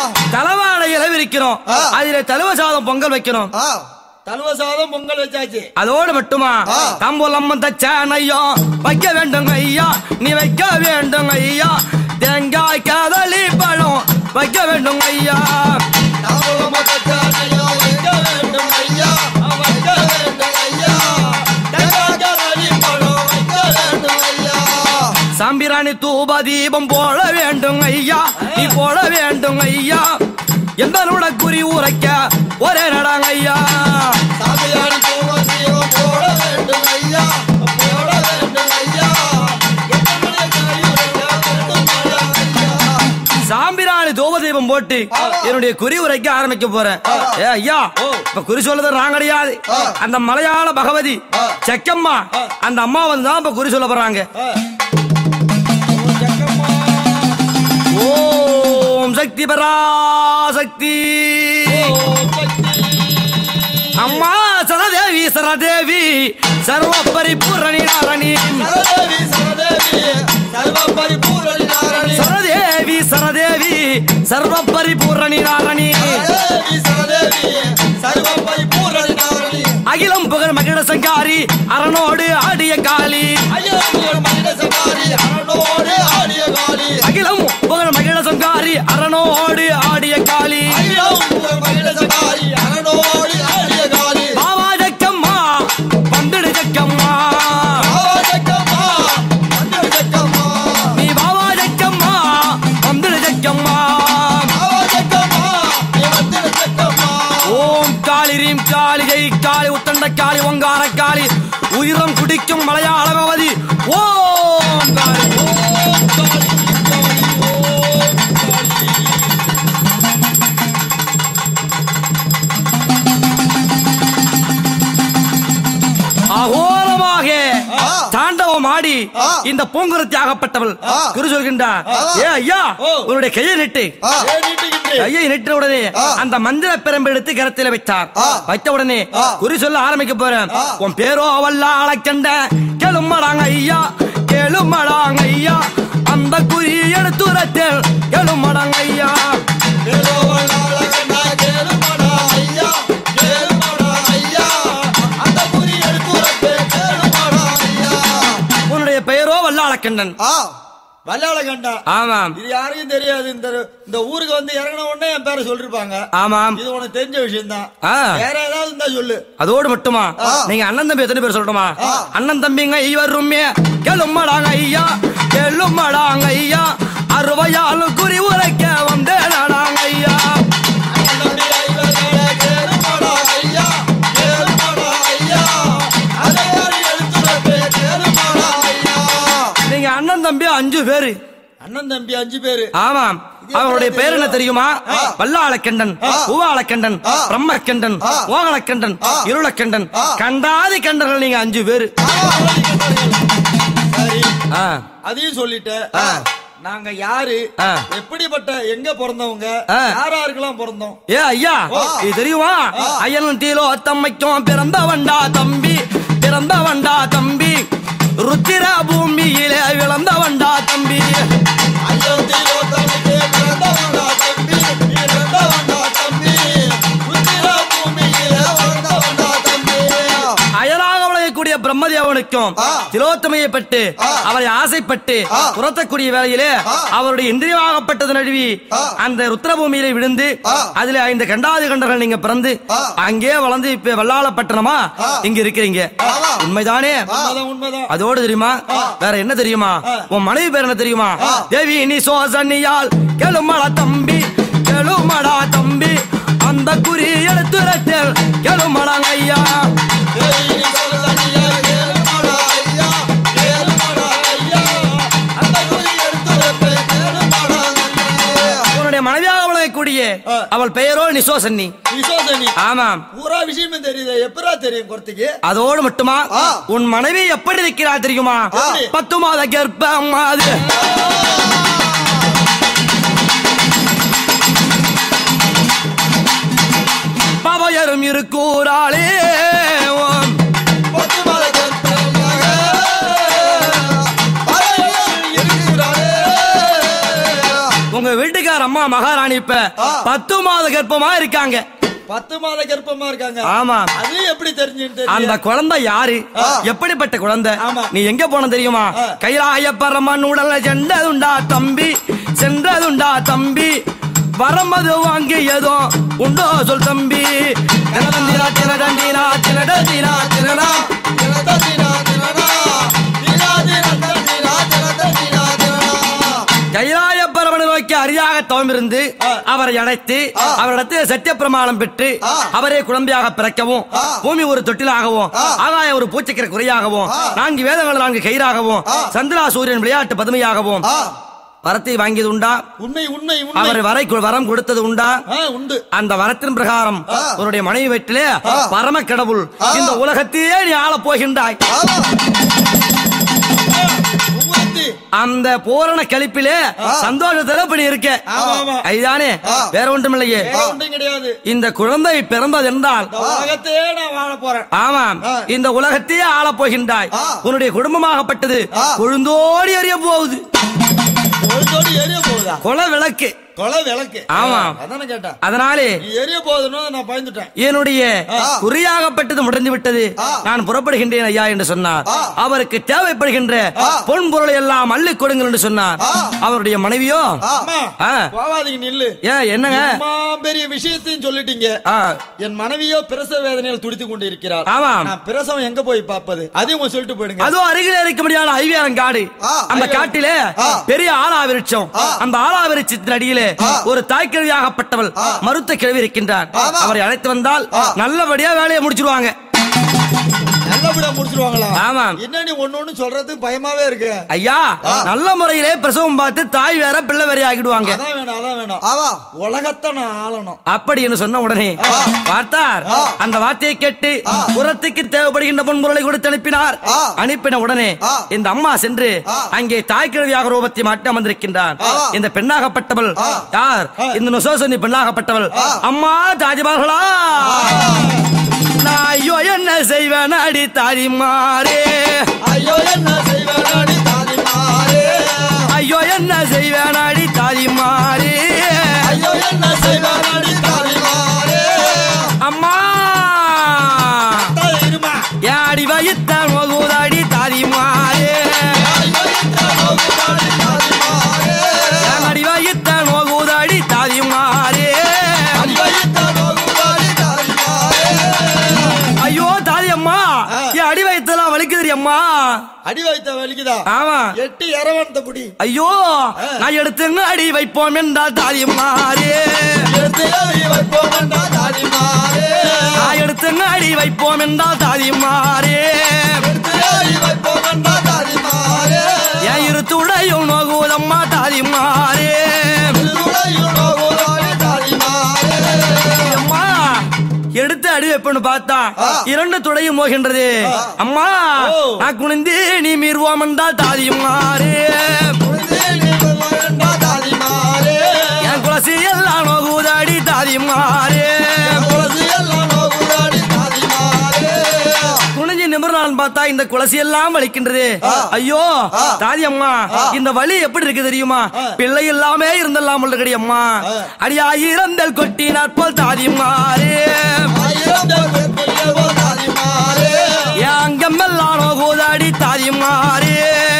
தலவாடை இலை விரிக்கணும், அதிலே தழுவ சாதம் பொங்கல் வைக்கணும். தலுவ சாதம் பொங்கல் வச்சாச்சு. அதோடு மட்டுமா தாம்பூலம் தச்சானையும் வைக்க வேண்டும் ஐயா, நீ வைக்க வேண்டும் ஐயா. தேங்காய் கதலி பழம் வைக்க வேண்டும் ஐயா. தாம்பூலம் தச்சானையும் வைக்க வேண்டும் ஐயா, வைக்க வேண்டும் ஐயா. தேங்காய் கதலி பழம் வைக்க வேண்டும் ஐயா. சாம்பிராணி தூப தீபம் போட வேண்டும் ஐயா, நீ போட வேண்டும் ஐயா. எந்தனோட குறி உரைக்க ஒரே நடாங்க ஐயா. சாம்பிராணி தூப தீபம் போட வேண்டும் ஐயா, போட வேண்டும் ஐயா. சாம்பிராணி தூப தீபம் போட்டு என்னுடைய குறி உரைக்க ஆரம்பிக்க போறேன். ஏ ஐயா, இப்ப குறி சொல்றது நான் கிடையாது. அந்த மலையாள பகவதி செக்கம்மா அந்த அம்மா வந்து தான் இப்ப குறி சொல்ல போறாங்க. ஓம் சக்தி பராசக்தி. அம்மா சரதேவி சரதேவி சர்வ பரிபூரணி நாரணி. சரதேவி சரதேவி சர்வ பரிபூரணி நாரணி. சரதேவி சரதேவி சர்வ பரிபூரணி நாரணி. சரதேவி சரதேவி சர்வ அகிலம் புகழ் மகிழ சங்காரி அரணோடு ஆடிய காளி அகிலம் புகழ் மகிழ சங்காரி அரணோடு ஆடிய காளி பாவா ஜக்கம்மா பந்துடு ஜக்கம்மா நீ பாவா ஜக்கம்மா பந்துடு ஜக்கம்மா ஓம் காளி ரீம் காளி ஜெய் காளி உத்தண்ட காளி ஒங்கார காளி உயிரம் குடிக்கும் மலையாள பகவதி ஓம் காளி ஓம் காளி அகோரமாக தாண்டவம் ஆடி இந்த பூங்குரத்தி ஆகப்பட்டவள் குரு சொல்கின்றார் ஏ ஐயா உன்னுடைய கையை நெட்டு கையை நெட்ட உடனே அந்த மந்திர பெரம்பு எடுத்து கரத்தில வைத்தார் வைத்த உடனே குறி சொல்ல ஆரம்பிக்க போறேன் உன் பேரோ அவல்ல அழக்கண்ட கெளுமடாங்க ஐயா கெளுமடாங்க ஐயா அந்த குறி எடுத்துரத்தில் கெளுமடாங்க ஐயா உன்னுடைய பெயரோ வல்லாளக்கண்ணன் வல்லாளகண்டா. ஆமாம். இது யாருக்கும் தெரியாது. இந்த இந்த ஊருக்கு வந்து இறங்கின உடனே என் பேரை சொல்லிருப்பாங்க. ஆமாம். இது உனக்கு தெரிஞ்ச விஷயம் தான். வேற ஏதாவது இருந்தா சொல்லு. அதோடு மட்டுமா நீங்க அண்ணன் தம்பி எத்தனை பேர் சொல்லட்டுமா? அண்ணன் தம்பிங்க இவருமே கெளுமடாங்க ஐயா கெளுமடாங்க ஐயா அறுவையாலு குறி உரைக்க வந்தே நாடாங்க ஐயா. நீங்க அண்ணன் தம்பி அஞ்சு பேரு. அண்ணன் தம்பி அஞ்சு பேரு. ஆமாம். அவருடைய பேர் என்ன தெரியுமா? வல்லாளக்கண்டன், பூவாளக்கண்டன், பிரம்மக்கண்டன், ஓகலக்கண்டன், இருளக்கண்டன், கண்டாதி கண்டர்கள். நீங்க அஞ்சு பேரு. அதையும் சொல்லிட்டு நாங்க யாரு, எப்படிப்பட்ட, எங்க பிறந்தவங்க, யாராருக்கெல்லாம் பிறந்தோம்? ஏ ஐயா இது தெரியுமா? ஐயன் தீலோ தம்மைக்கும் பிறந்தவண்டா தம்பி, பிறந்தவண்டா தம்பி, ருத்திர பூமியிலே விளந்தவண்டா தம்பி. அயலாக விளையக்கூடிய பிரம்மதேவனுக்கும் திலோத்தமையை பட்டு அவரை ஆசைப்பட்டு துரத்தக்கூடிய வேளையிலே அவருடைய இந்திரியமாகப்பட்டது நழுவி அந்த ருத்ரபூமியிலே விழுந்து அதில் ஐந்து கண்டாதி கண்டர்கள் நீங்க பிறந்து அங்கே வளர்ந்து இப்ப வல்லாளப்பட்டணமா இங்க இருக்கிறீங்க. உண்மைதானே? அதோடு தெரியுமா வேற என்ன தெரியுமா? உன் மனைவி பேர் என்ன தெரியுமா? தேவி நீ சோசனியால் கெளுமடா தம்பி, கெளுமடா தம்பி, அந்த குறி எடுத்துரத்தில் கெளுமடாங்க ஐயா. உன்னுடைய மனைவியாக விளங்கக்கூடிய அவள் பெயரோ நிசோசன்னி. ஆமாம். பூரா விஷயமும் தெரியுது. எப்பரா தெரியும் குறத்துக்கு? அதோடு மட்டுமா உன் மனைவி எப்படி இருக்கிறா தெரியுமா? பத்து மாத கர்ப்பம் அது. பவையரும் இருக்கூராளே உங்க வீட்டுக்கார அம்மா மகாராணி இப்ப பத்து மாத கர்ப்பமா இருக்காங்க. பத்து மாத கர்ப்பமா இருக்காங்க. ஆமா. அது எப்படி தெரிஞ்சு? அந்த குழந்தை யாரு, எப்படிப்பட்ட குழந்தை, நீ எங்க போன தெரியுமா? கைலாய பரமன் உடல சென்றதுண்டா தம்பி, சென்றதுண்டா தம்பி, வரமது வாங்கியதோ உண்டோ சொல் தம்பி. கைலாய பரமனை நோக்கி அரியாக தவமிருந்து அவரை அழைத்து அவரிடத்தில் சத்திய பிரமாணம் பெற்று அவரே குழந்தையாக பிறக்கவும், பூமி ஒரு தொட்டிலாகவும், ஆகாய ஒரு பூச்சக்கர குறையாகவும், நான்கு வேதங்கள் நான்கு கயிறாகவும், சந்திரா சூரியன் விளையாட்டு பதுமையாகவும் வரத்தை வாங்கியது உண்டா? உண்மை உண்மை. அவர் வரை வரம் கொடுத்தது உண்டா? உண்டு. அந்த வரத்தின் பிரகாரம் உன்னுடைய மனைவி வீட்டிலே பரம கடவுள் இந்த உலகத்தையே நீ ஆள போகின்றாய். அந்த பூரண கழிப்பிலே சந்தோஷத்துல இப்படி இருக்க ஐதானே, வேற ஒன்றும் இல்லையே. இந்த குழந்தை பிறந்தது என்றால் உலகத்தையே நான் வாழ போறேன். ஆமாம், இந்த உலகத்தையே ஆள போகின்றாய். உன்னுடைய குடும்பமாகப்பட்டது கொழுந்தோடி எறிய போகுது. விளக்கா? குல விளக்கு. கொலை விளக்கு. ஆமா. அதானே கேட்டேன். அதனாலே எரிய போதுன்னு நான் பயந்துட்டேன். என்னுடைய குறியாகப்பட்டது முடிந்து விட்டது, நான் புறப்படுகின்றேன் ஐயா என்று சொன்னார். அவருக்கு தேவைப்படுகின்ற பொன் பொருளை எல்லாம் அள்ளி கொடுங்கள் என்று சொன்னார். அவருடைய மனைவியோ போவாதீங்க நில்லு. ஏன் என்னங்க பெரிய விஷயத்தையும் சொல்லிட்டீங்க. என் மனைவியோ பிரசவ வேதனையில் துடித்துக் கொண்டு இருக்கிறார். ஆமா. நான் பிரசவம் எங்க போய் பார்ப்பது? அதையும் சொல்லிட்டு போயிடுங்க. அதுவும் அருகில் இருக்க முடியாத ஐவியாரம் காடு. அந்த காட்டிலே பெரிய ஆலா விருட்சம். அந்த ஆலா விருட்சத்தின் அடியிலே ஒரு தாய்க்கிழவியாகப்பட்டவள் மருத்துவ கிழவி இருக்கின்றார். அவரை அழைத்து வந்தால் நல்லபடியா வேலையை முடிச்சிருவாங்க. நல்லபடியா முடிச்சிருவாங்களா? ஆமா. என்ன நீ ஒண்ணு ஒண்ணு சொல்றது பயமாவே இருக்கு ஐயா. நல்ல முறையிலே பிரசவம் பார்த்து தாய் வேற பிள்ளை வேற ஆகிடுவாங்க. அதான் வேணும், அதான் வேணும். உலகத்தை நான் ஆளணும் அப்படின்னு சொன்ன உடனே பார்த்தார். அந்த வார்த்தையை கேட்டு புறத்துக்கு தேவைப்படுகின்ற பொன்பொருளை கொடுத்து அனுப்பினார். அனுப்பின உடனே இந்த அம்மா சென்று அங்கே தாய்க்கிழவியாக ரூபத்தை மாட்டி அமர்ந்திருக்கின்றார். இந்த பெண்ணாகப்பட்டவள் யார்? இந்த நொசோசனி பெண்ணாகப்பட்டவள் அம்மா தாஜிமார்களா, ஐயோ என்ன செய்வேன் அடி தாதிமாரே, ஐயோ என்ன செய்வேன் அடி தாதிமாரே, ஐயோ என்ன செய்வேன் அடி தாதிமாரே, ஐயோ என்ன செய்வேன் அடி தாதிமாரே. அம்மா இருமா யாடி வயித்த நோகுதாடி தாதிமாரே, அடி வயித்த நோகுதாடி தாதிமாரே. ஐயோ தாதி அம்மா, என் அடி வயித்தெல்லாம் வலிக்குது அம்மா. அடி வைத்த வலிக்குதா? ஆமா. எட்டி இரவந்த புடி. ஐயோ நான் எடுத்துங்க அடி வைப்போம் என்றால் தாதிமாரே, எடுத்து அடி வைப்போம் என்றால் தாதிமாரே, நான் எடுத்துங்க அடி வைப்போம் என்றால் தாதிமாரே, எடுத்து அடி வைப்போம் என்றால் தாதிமாரே. என் இருத்துடையும் நோகுதம்மா தாதிமாரே, அம்மா எடுத்து அடி வைப்பன்னு பார்த்தா இரண்டு துடையும் போகின்றது. அம்மா நான் குனிந்து நீ மீறுவோம் என்றால் தாதிமாரே, என் குலசி எல்லாம் நோகுதாடி தாதிமாரே, குனிஞ்சு நிமிர்றான் பார்த்தா இந்த குலசி எல்லாம் வலிக்கின்றது. ஐயோ தாதி அம்மா, இந்த வலி எப்படி இருக்கு தெரியுமா? பிள்ளை எல்லாமே இருந்தெல்லாம் உள்ளடி அம்மா. அடியா இறந்தல் கொட்டி நாட்போல் தாதிமாரே, அங்கமெல்லாம் நோகுதாடி தாதிமாரே,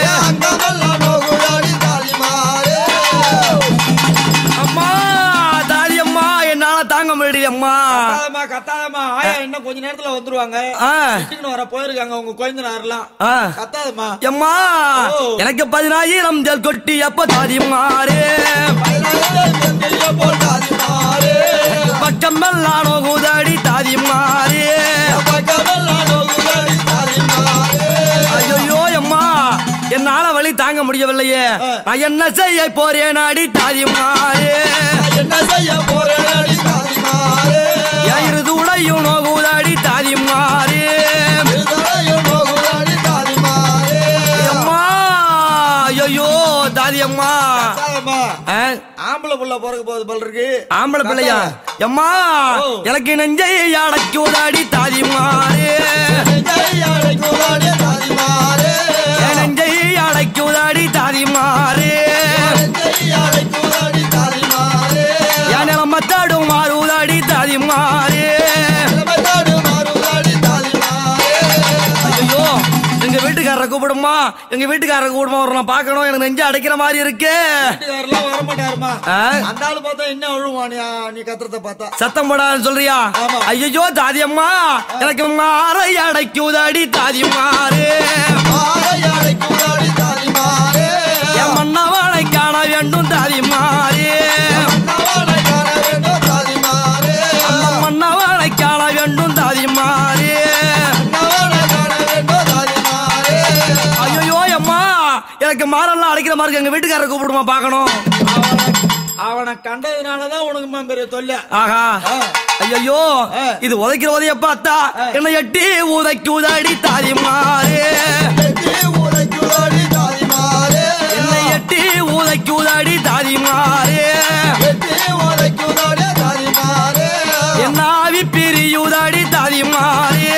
அம்மா தாதி அம்மா என்னால தாங்க முடியல அம்மா. கத்தாதம்மா, ஆயா இன்னும் கொஞ்ச நேரத்துல வந்துருவாங்க. வர போயிருக்காங்க உங்க குழந்தைனாரெல்லாம். கத்தாதம்மா. அம்மா எனக்கு பதினாயிரம் ஜல் கொட்டி அப்ப தாதிமாரே, பக்கமெல்லாம் நோகுதாடி தாதிமாரே. ஐயோ அம்மா என்னால வலி தாங்க முடியவில்லையே, நான் என்ன செய்ய போறேன் அடி தாதிமாரே, என்ன செய்ய போறேன் அடி தாதிமாரே, இருது உடையும் நோகுதாடி தாதிமாரே, அம்மா ஐயோ தாதி அம்மா. ஆம்பளை புள்ள பிறகு போது போல இருக்கு. ஆம்பளை பிள்ளையா? அம்மா எனக்கு நெஞ்சை அடைக்குதாடி தாதிமாரே, நெஞ்சை அடைக்குதாடி தாதிமாரே, என் நிலம தாடும் மாறுதாடி தாதிமாரே. ஐயோ எங்க வீட்டுக்காரரை கூப்பிடுமா, எங்க வீட்டுக்காரரை கூப்பிடுமா, ஒரு நான் பாக்கணும், எனக்கு நெஞ்சு அடைக்கிற மாதிரி இருக்கு. வர மாட்டாருமா. அந்த ஆளு பார்த்தா என்ன அழுவா நீ கத்துறத பார்த்தா? சத்தம் போடான்னு சொல்றியா? ஐயோ தாதி அம்மா எனக்கு மாறை அடைக்குதாடி தாதிமாரே, என் மன்னவனை காண வேண்டும் தாதிமாரே, மன்னவனை காண வேண்டும் தாதிமாரே. ஐயோ அம்மா எனக்கு மாரெல்லாம் அடைக்கிற மாதிரி எங்க வீட்டுக்காரரை கூப்பிடுமா பாக்கணும். அவனை கண்டதுனாலதான் உனக்கு பெரிய தொல்லை. ஆஹா ஐயோ இது உதைக்கிற உதைய பார்த்தா என்ன எட்டி உதைக்கு உதாடி தாதிமாரே, என்னை எட்டி உதைக்கு உதாடி தாதிமாரே, என்ன ஆவி பிரியுதாடி தாதிமாரே.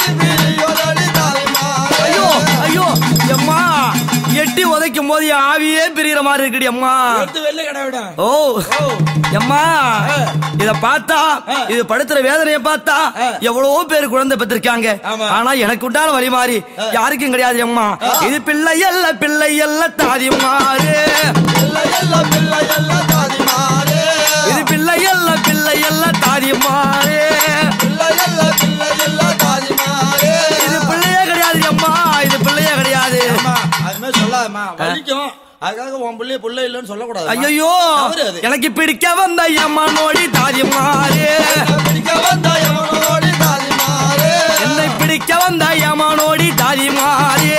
ஐயோ ஐயோ எம்மா எட்டி உதைக்கும் போது ஆவி ஆவியே பிரியற மாதிரி இருக்குடி அம்மா. ஓ அம்மா, இத பார்த்தா இது படுத்துற வேதனையை பார்த்தா எவ்வளவோ பேர் குழந்தை பெற்றிருக்காங்க. ஆனா எனக்கு உண்டான வழி மாறி யாருக்கும் கிடையாது அம்மா. இது பிள்ளை அல்ல பிள்ளை அல்ல தாதி மாறு, இது பிள்ளை அல்ல பிள்ளை அல்ல தாதி மாறு, இது பிள்ளையே கிடையாது அம்மா, இது பிள்ளையே கிடையாது. ஐயோ எனக்கு பிடிக்க வந்த அம்மா நோடி தாதி மாறு, என்னை பிடிக்க வந்த அம்மா நோடி தாதி மாறு.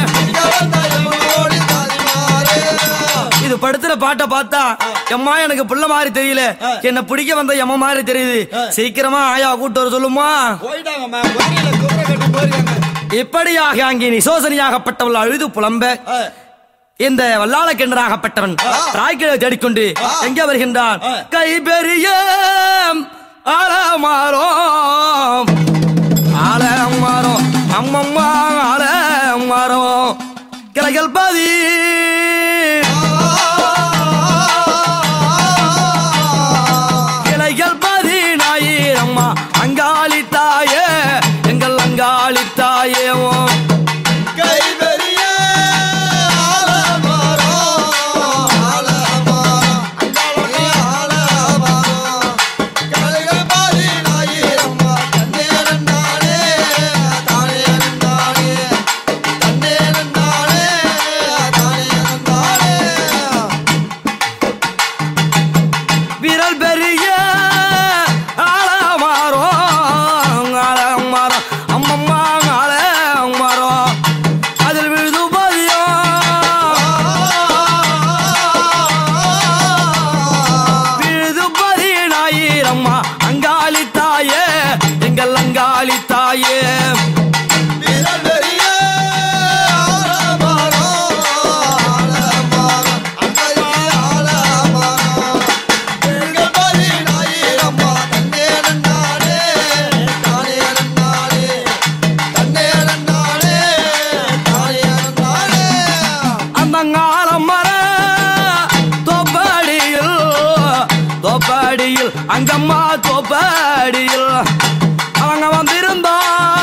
இது படுத்துற பாட்டை பார்த்தா எம்மா எனக்கு புள்ள மாதிரி தெரியல, என்ன பிடிக்க வந்த எம்மா மாதிரி தெரியுது. சீக்கிரமா ஆயா கூட்டு வர சொல்லுமா. இப்படியாக அங்கே நிசோசனியாகப்பட்டவள் அழுது புலம்ப இந்த வல்லாள கிணறாகப்பட்டவன் ராய்களை தேடிக்கொண்டு எங்கே வருகின்றான். கை பெரிய ஆலமாரோ ஆலமாரோ அம்மம்மா ஆலமாரோ கிளைகள் பாதி கிளைகள் பாதி நாயிரம்மா அங்காளி தாயே எங்கள் அங்காளி தாயேவோ. அங்கம்மா தோப்பாடியில் அவங்க வந்திருந்தா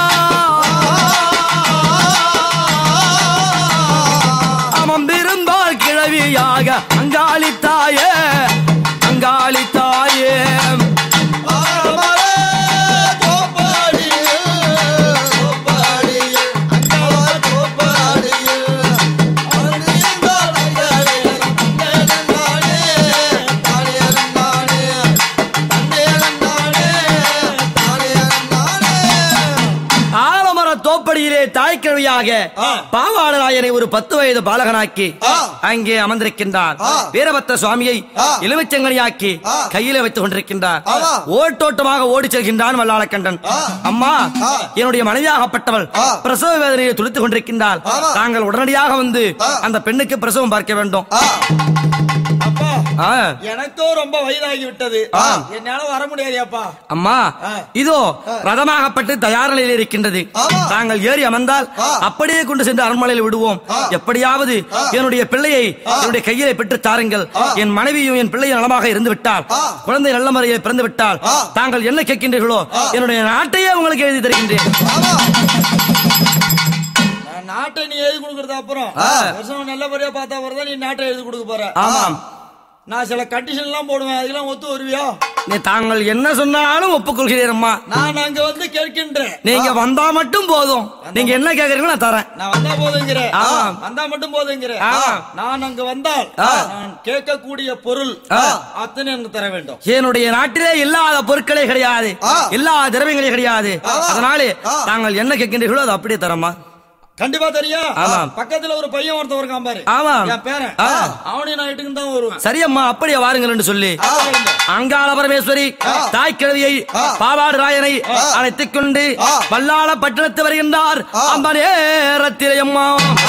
அமர்ந்திருந்தாள் கிழவியாக அங்காளி தாயே அங்காளி தாயே. தாய்க்கிழவியாக பாவாளராயனை ஒரு பத்து வயது பாலகனாக்கி அங்கே அமர்ந்திருக்கின்றார். வீரபத்திர சுவாமியை எலுமிச்சங்கனியாக்கி கையில வைத்துக் கொண்டிருக்கின்றார். ஓட்டோட்டமாக ஓடி செல்கின்றான் வல்லாளக்கண்டன். அம்மா, என்னுடைய மனைவியாகப்பட்டவள் பிரசவ வேதனையை துடித்துக் கொண்டிருக்கின்றாள். தாங்கள் உடனடியாக வந்து அந்த பெண்ணுக்கு பிரசவம் பார்க்க வேண்டும். எனக்கோ ரொம்ப வயதாகி விட்டது, என்னால வர முடியாது அப்பா. அம்மா, இதோ ரதமாகப்பட்டு தயார் நிலையில் இருக்கின்றது. தாங்கள் ஏறி அமர்ந்தால் அப்படியே கொண்டு சென்று அரண்மனையில் விடுவோம். எப்படியாவது என்னுடைய பிள்ளையை என்னுடைய கையிலே பெற்று தாருங்கள். என் மனைவியும் என் பிள்ளையும் நலமாக இருந்து விட்டால், குழந்தை நல்ல முறையில் பிறந்து விட்டால், தாங்கள் என்ன கேட்கின்றீர்களோ என்னுடைய நாட்டையே உங்களுக்கு எழுதி தருகின்றேன். நாட்டை நீ எழுதி கொடுக்கறது அப்புறம் நல்லபடியா பார்த்தா வரதான் நீ நாட்டை எழுதி கொடுக்க போற. ஆமாம், நான் சில கண்டிஷன் எல்லாம் போடுவேன், அதெல்லாம் ஒத்து வருவியா? நீ தாங்கள் என்ன சொன்னாலும் ஒப்புக்கொள்கிறேன் அம்மா. நான் அங்க வந்து கேட்கின்றேன், நீங்க வந்தா மட்டும் போதும். நீங்க என்ன கேக்குறீங்களோ நான் தரேன். நான் வந்தா போதுங்கிறேன், வந்தா மட்டும் போதுங்கிறேன். நான் அங்க வந்தால் நான் கேட்கக்கூடிய பொருள் அத்தனை எனக்கு தர வேண்டும். என்னுடைய நாட்டிலே இல்லாத பொருட்களே கிடையாது, இல்லாத திரவியங்களே கிடையாது. அதனாலே தாங்கள் என்ன கேட்கின்றீர்களோ அது அப்படியே தரமா. கண்டிப்பா தெரியும். பக்கத்துல ஒரு பையன் ஒருத்தன் இருக்கான் பாரு, என் பேரன், அவனையும் நான் இட்டுக்கு தான் வருவேன். சரியம்மா, அப்படியே வாருங்கள் சொல்லி அங்காள பரமேஸ்வரி தாய் கிழவியை பாவாடு ராயனை அழைத்துக் கொண்டு வல்லாள பட்டணத்து வருகின்றார். அந்த நேரத்திலே அம்மா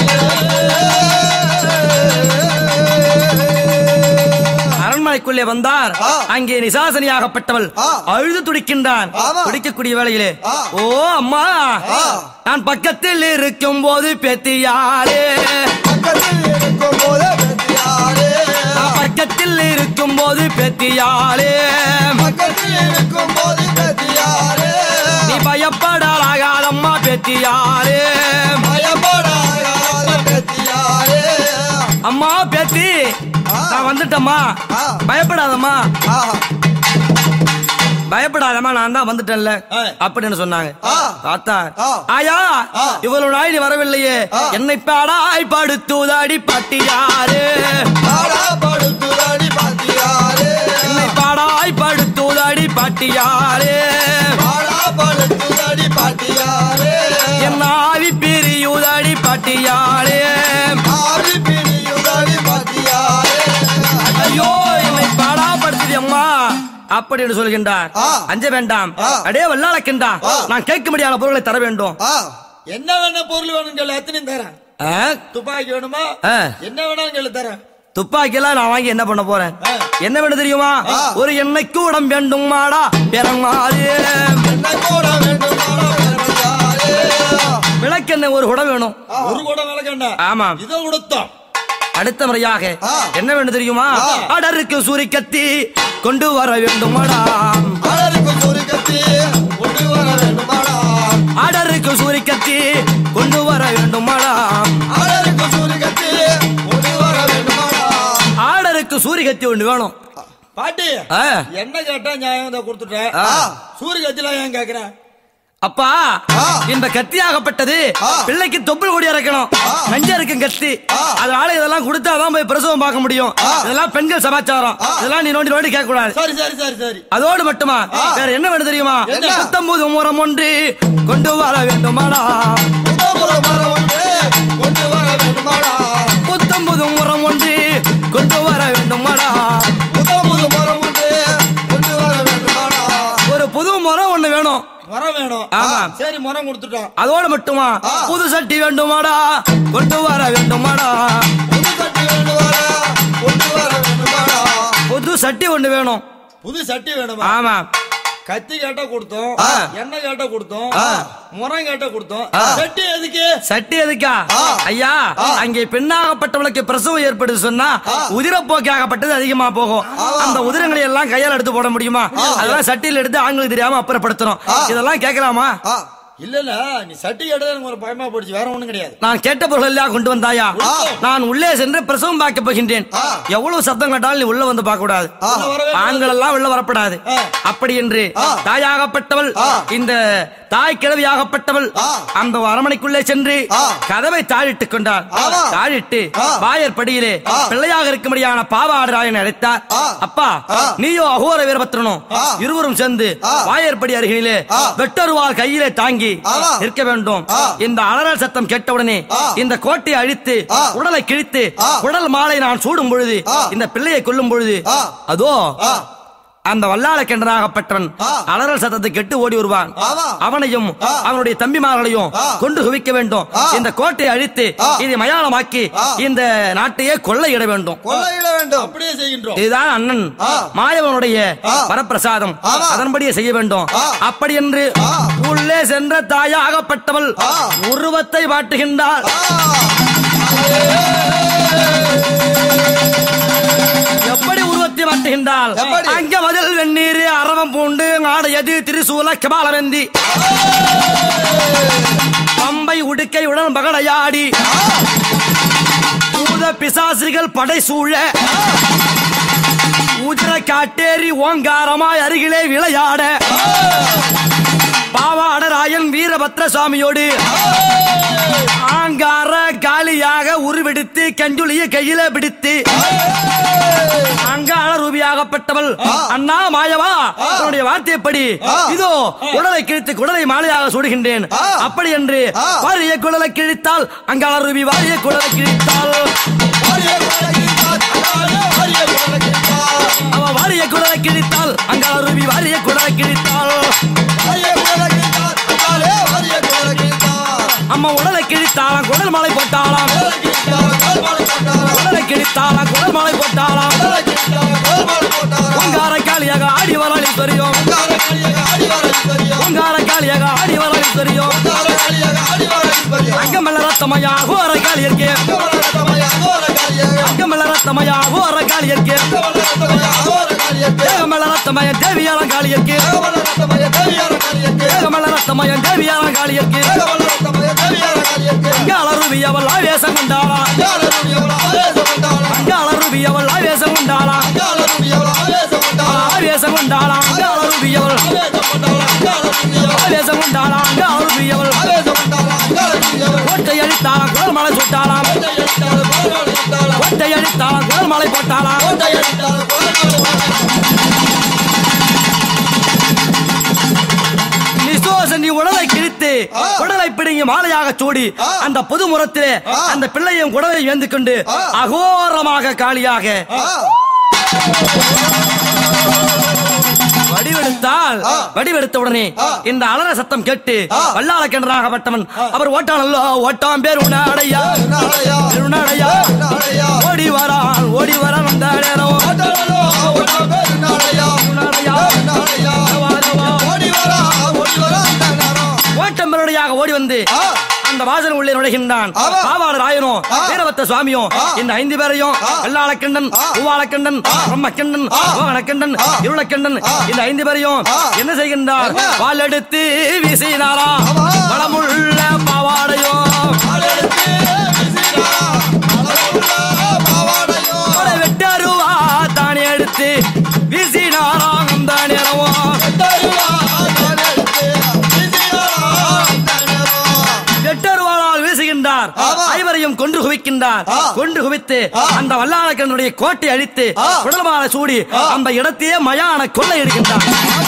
அரண்மனைக்குள்ளே வந்தார். அங்கே நிசாசனியாகப்பட்டவள் அழுது துடிக்கின்றான். துடிக்கக்கூடிய வேளையிலே, ஓ அம்மா, நான் பக்கத்தில் இருக்கும் போது பெத்தியாரே, பக்கத்தில் இருக்கும் போது பெத்தியாரே, பெத்தியாலே பக்கத்தில் இருக்கும் போது பெத்தியாலே நீ பயப்படாகாதம்மா பெத்தியாலே பயப்படாத பெத்தியாலே அம்மா பேத்தி நான் வந்துட்டம்மா பயப்படாதம்மா பயப்படாதம்மா நான் தான் வந்துட்டேன்ல அப்படின்னு சொன்னாங்க. தாத்தா ஆயா இவ்வளவு நாய் நீ வரவில்லையே என்னை பாடாய் படுத்துதாடி பாட்டியாரு படுத்துதாடி பாட்டியாரு என்னை பாடாய் படுத்துதாடி பாட்டியாரு படுத்துதாடி பாட்டியாரு என் ஆவி பிரியுதாடி பாட்டியாரு ஆவி பிரியுதாடி பாட்டியாரு ஐயோ என்னை பாடா படுத்துது அம்மா அப்படின்னு சொல்கின்றார். அஞ்ச வேண்டாம் அடே வல்லாளக்கின்றா நான் கேட்க முடியாத பொருளை தர வேண்டும். என்ன வேணா பொருள் வேணும் சொல்லு எத்தனையும் தரேன். துப்பாக்கி வேணுமா என்ன வேணாலும் சொல்லு தரேன். துப்பாக்கி எல்லாம் நான் வாங்கி என்ன பண்ண போறேன் என்ன வேணும் தெரியுமா ஒரு எண்ணெய் கூடம் வேண்டும் மாடா பெறமாறு விளக்கெண்ணெய் ஒரு குடம் வேணும் ஒரு குடம் விளக்கெண்ணெய் ஆமா இதோ கொடுத்தோம். அடுத்த முறையாக என்ன வேண்டும் தெரியுமா அடருக்கு சூரி கத்தி கொண்டு வர வேண்டும் அடருக்கு சூரி கத்தி கொண்டு வர வேண்டும் அடருக்கு சூரி கத்தி கொண்டு வர வேண்டும் அடருக்கு சூரி கத்தி கொண்டு வர வேண்டும் ஆடருக்கு சூரி கத்தி ஒன்று வேணும். பாட்டி என்ன கேட்டா நியாயம் தான் கொடுத்துட்டேன் சூரி கத்திலாம் ஏன் கேக்குறேன் அப்பா இந்த கத்தியாகப்பட்டது பிள்ளைக்கு தொப்புள் கொடி இறக்கணும் நஞ்ச இருக்கும் கத்தி அதனால இதெல்லாம் கொடுத்தாதான் போய் பிரசவம் பார்க்க முடியும். இதெல்லாம் பெண்கள் சமாச்சாரம் இதெல்லாம் நீ நோண்டி நோண்டி கேட்க கூடாது. சரி சரி சரி சரி அதோடு மட்டுமா வேற என்ன வேணும் தெரியுமா பத்தொன்பது முறம் ஒன்று கொண்டு வர வேண்டுமாடா கொண்டு வர வேண்டுமாடா பத்தொன்பது முறம் ஒன்று கொண்டு வர வேண்டுமாடா பத்தொன்பது முறம் ஒன்று கொண்டு வர வேண்டுமாடா ஒரு புது முறம் ஒண்ணு வேணும் மரம் வேணும். ஆமா சரி மரம் கொடுத்துட்டோம். அதோட மட்டுமா புது சட்டி வேண்டுமாடா கொண்டு வர வேண்டுமாடா புது சட்டி வேண்டுமாடா கொண்டு வர வேண்டுமாடா புது சட்டி ஒண்ணு வேணும் புது சட்டி வேணுமா ஆமா கத்தி கேட்டா கொடுத்தோம் எண்ணெய் கேட்டா கொடுத்தோம் முறம் கேட்டா கொடுத்தோம் சட்டி எதுக்கு சட்டி எதுக்கா ஐயா அங்கே பெண்ணாகப்பட்டவளுக்கு பிரசவம் ஏற்படுது சொன்னா உதிரப்போக்காகப்பட்டது அதிகமா போகும் அந்த உதிரங்களை எல்லாம் கையால் எடுத்து போட முடியுமா அதெல்லாம் சட்டியில் எடுத்து ஆண்களுக்கு தெரியாம அப்புறப்படுத்தணும் இதெல்லாம் கேட்கலாமா இல்ல இல்ல நீ சட்டி எடுத்து ஒரு பயமா போடுச்சு வேற ஒண்ணும் கிடையாது. நான் கேட்ட பொருள் எல்லாம் கொண்டு வந்தாயா நான் உள்ளே சென்று பிரசவம் பார்க்க போகின்றேன் எவ்வளவு சத்தம் கேட்டாலும் நீ உள்ள வந்து பார்க்க கூடாது ஆண்கள் எல்லாம் உள்ள வரப்படாது அப்படி என்று தாயாகப்பட்டவள் இந்த தாய் கிழவியாகப்பட்டவள் அந்த அரமனைக்குள்ளே சென்று கதவை தாழிட்டுக் கொண்டார். தாழிட்டு வாயர் படியிலே பிள்ளையாக இருக்கும்படியான பாவாடராயன் அழைத்தார். அப்பா நீயோ அகோர வீரபத்ரனோ இருவரும் சேர்ந்து வாயற்படி அருகிலே வெட்டருவால் கையிலே தாங்கி இருக்க வேண்டும். இந்த அலறல் சத்தம் கேட்டவுடனே இந்த கோட்டையை அழித்து உடலை கிழித்து உடல் மாலை நான் சூடும் பொழுது இந்த பிள்ளையை கொல்லும் பொழுது அதோ அந்த வல்லாள கிணறாகப்பட்டவன் அலறல் சத்தத்தை கெட்டு ஓடி வருவான். அவனையும் அவனுடைய தம்பிமார்களையும் கொண்டு குவிக்க வேண்டும். இந்த கோட்டையை அழித்து இதை மயானமாக்கி இந்த நாட்டையே கொள்ளையிட வேண்டும். அப்படியே செய்கின்றோம். இதுதான் அண்ணன் மாயவனுடைய வரப்பிரசாதம். அதன்படியே செய்ய வேண்டும். அப்படி என்று உள்ளே சென்ற தாயாகப்பட்டவள் உருவத்தை மாட்டுகின்றாள். எப்படி உருவத்தை மாட்டுகின்றாள் அங்க மதில் வெந்நீர் அரவம் பூண்டு ஆடையது திரிசூல கபாலவந்தி பம்பை உடுக்கை உடன் பகடையாடி பூத பிசாசிகள் படை சூழ உதிர காட்டேரி ஓங்காரமாய் அருகிலே விளையாட பாவாடராயன் வீரபத்ர சுவாமியோடு ஆங்கார காலியாக உருவெடுத்து கஞ்சுளிய கையில பிடித்து அங்காள ரூபியாகப்பட்டவள் அண்ணா மாயவா உன்னுடைய வார்த்தைப்படி இதோ குடலை கிழித்து குடலை மாலையாக சூடுகின்றேன். அப்படி என்று வாரிய குடலை கிழித்தால் அங்காள ரூபி வாரிய குடலை கிழித்தால் அவ வாரிய குடலை கிழித்தால் அங்காள ரூபி வாரிய குடலை கிழித்தால் அம்மா உடலை கிழித்தாலாம் குடல் மாலை போட்டாலாம் உடலை கிழித்தாலாம் குடல் மாலை போட்டாலாம் ஓங்கார காளியாக ஆடி வராளி தெரியும் ஓங்கார காளியாக ஆடி வராளி தெரியும் அங்கமல்ல ரத்தமையா ஓர காளி இருக்கே அங்கமல்ல ரத்தமையா ஓர காளி இருக்கே ஏகமல ரத்தமய தேவியாரம் காளியர்க்கு ஏகமல ரத்தமயம் தேவியாரம் காளியர்க்கு அங்காள ரூபி அவள் ஆவேசம் கொண்டாளா அங்காள ரூபி அவள் ஆவேசம் கொண்டாளா ஆவேசம் கொண்டாளா அங்காள ரூபி அவள் ஆவேசம் கொண்டாளா அங்காள ரூபி அவள் கோட்டை அழித்தாளா குரல் மலை சுட்டாளாம் கோட்டை அழித்தாளா குரல் மலை போட்டாளா நீ உடலை கிழித்து உடலை பிடுங்கி மாலையாக சூடி அந்த பொது முறத்திலே அந்த பிள்ளையும் குடலை ஏந்து கொண்டு அகோரமாக காளியாக வடிவெடுத்தால் வடிவெடுத்த உடனே இந்த அலற சத்தம் கேட்டு வல்லாள கிணறாகப்பட்டவன் அவர் ஓட்டானல்லோ ஓட்டாம் பேர் உன்னாடையா உன்னாடையா ஓடி வரான் ஓடி வரான் அந்த நேரம் ஓட்டம்பருடையாக ஓடி வந்து அந்த வாசல் உள்ளே நுழைகின்றான். பாவாள ராயனும் வீரபத்த சுவாமியும் இந்த ஐந்து பேரையும் வெள்ளாளக்கண்ணன், பூவாளக்கண்ணன், பிரம்மக்கண்ணன், மோகனக்கண்ணன், இருளக்கண்ணன் இந்த ஐந்து பேரையும் என்ன செய்கின்றார்? வாள் எடுத்து வீசினாரா வளமுள்ள பாவாடையும் வெட்டருவா தானே எடுத்து வீசினாரா அந்த நேரமும் வீசுகின்றார். ஐவரையும் கொன்று குவிக்கின்றார். கொன்று குவித்து அந்த வல்லாளக்கண்ணனுடைய கோட்டை அழித்து உடல்மாலை சூடி அந்த இடத்தையே மயான கொள்ளையிடுகின்றார்.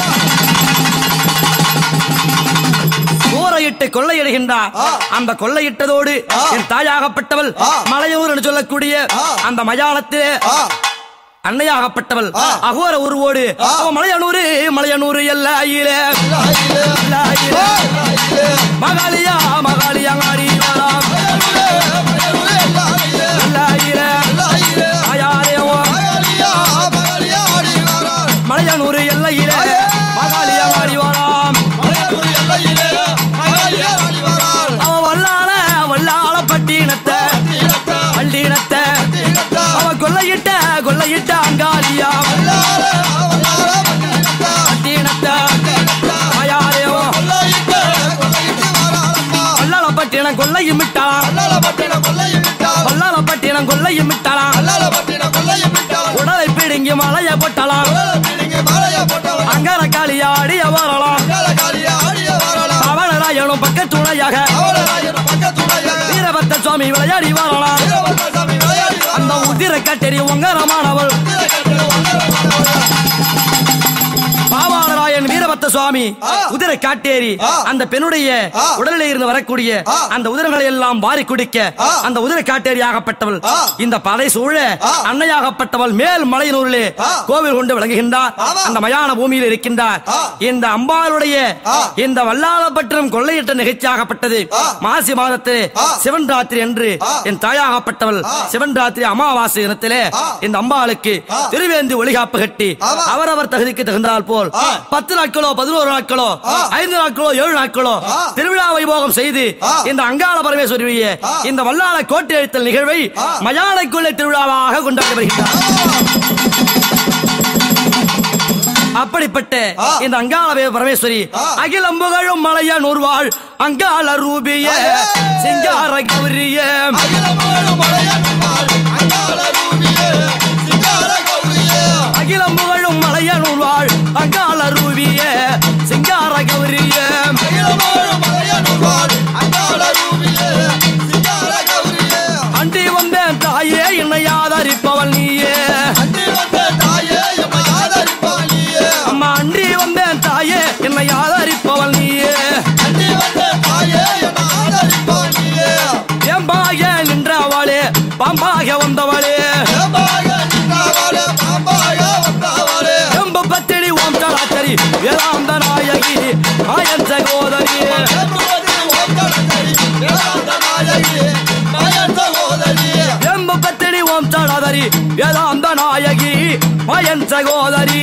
ஊரையிட்டு கொள்ளையிடுகின்றார். அந்த கொள்ளையிட்டதோடு என் தாயாகப்பட்டவள் மலையூர் என்று சொல்லக்கூடிய அந்த மயானத்திலே அன்னையாகப்பட்டவள் அகோர உருவோடு மலையனூரு மலையனூரு எல்லாயிலே மகாலியா மகாலியா மலையனூரு எல்லையிலே மகாலியா மாறி வராம். அவ வல்லாள வல்லாள பட்டினத்தை பள்ளினத்தை அவ கொள்ளையிட்ட கொள்ளையிட்ட அங்காளியா பட்டினம் கொள்ளையும் விட்டாளாம். பட்டினம் கொள்ளையும் விட்டாளாம். உடலை பிடுங்கி மலைய போட்டாளாம். அங்கார காளியா அடிய வரலாம். அவனராயனும் பக்கத்துணையாக வீரபத்த சுவாமி விளையாடி வரலாம். அந்த உதிர கட்டெறி ஒங்கரமானவள் பாவாளராயன் வீரபத்த சுவாமி உதிரை காட்டேறி அந்த பெண்ணுடைய உடலில் இருந்து வரக்கூடிய அந்த உதிரங்களை எல்லாம் வாரி குடிக்க அந்த உதிரை காட்டேரி ஆகப்பட்டவள் இந்த படை சூழ அன்னையாகப்பட்டவள் மேல் மலையினூரிலே கோவில் கொண்டு விளங்குகின்றார். அந்த மயான பூமியில் இருக்கின்றார். இந்த அம்பாளுடைய இந்த வல்லாளப்பட்டினம் கொள்ளையிட்ட நிகழ்ச்சியாகப்பட்டது மாசி மாதத்திலே சிவன் ராத்திரி என்று என் தாயாகப்பட்டவள் சிவன் ராத்திரி அமாவாசை தினத்திலே இந்த அம்பாளுக்கு திருவேந்தி ஒளிகாப்பு கட்டி அவரவர் தகுதிக்கு தகுந்தால் போல் பத்து நாட்களோ பதினோரு நாட்களோ ஐந்து நாட்களோ ஏழு நாட்களோ திருவிழா வைபோகம் செய்து இந்த அங்காள பரமேஸ்வரிய இந்த வல்லாள கோட்டை அழித்தல் நிகழ்வை மயான கொள்ளை திருவிழாவாக கொண்டாடி வருகிறார். அப்படிப்பட்ட இந்த அங்காள பரமேஸ்வரி அகிலம் புகழும் மலைய நூர்வாள் அங்காள ரூபிய சிங்கார கௌரிய அகிலம் புகழும் மலைய நூர்வாள் அங்காள ரூபிய சிங்கார கௌரிய அண்டி வந்தேன் தாயே என்னை ஆதரிப்பவள் நீயே. அம்மா அன்றி வந்தேன் தாயே என்னை ஆதரிப்பவள் நீயே. ஏம்பாக நின்றவளே பாம்பாக வந்தவளே எம்ப பத்திரி ஓம் தலாச்சரி வேதாந்த நாயகி மாயன் சகோதரி எம்ப பத்திரி ஓம் தலாதரி வேதாந்த நாயகி மாயன் சகோதரி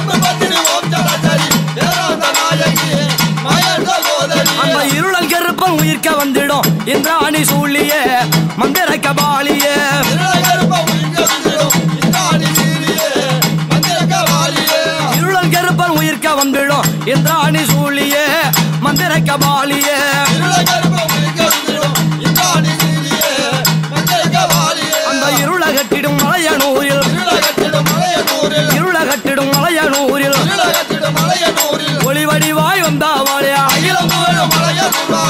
அந்த இருளல் கருப்பம் உயிர்க்க வந்துடும் இந்த அணி சூழிய மந்திர கபாலிய இந்திராணி சூழியே மந்திர கபாலியே அந்த இருள கட்டிடும் மலையனூரில் இருள கட்டிடும் மலையனூரில் ஒளிவடிவாய் வந்தாவாளே அகிலம்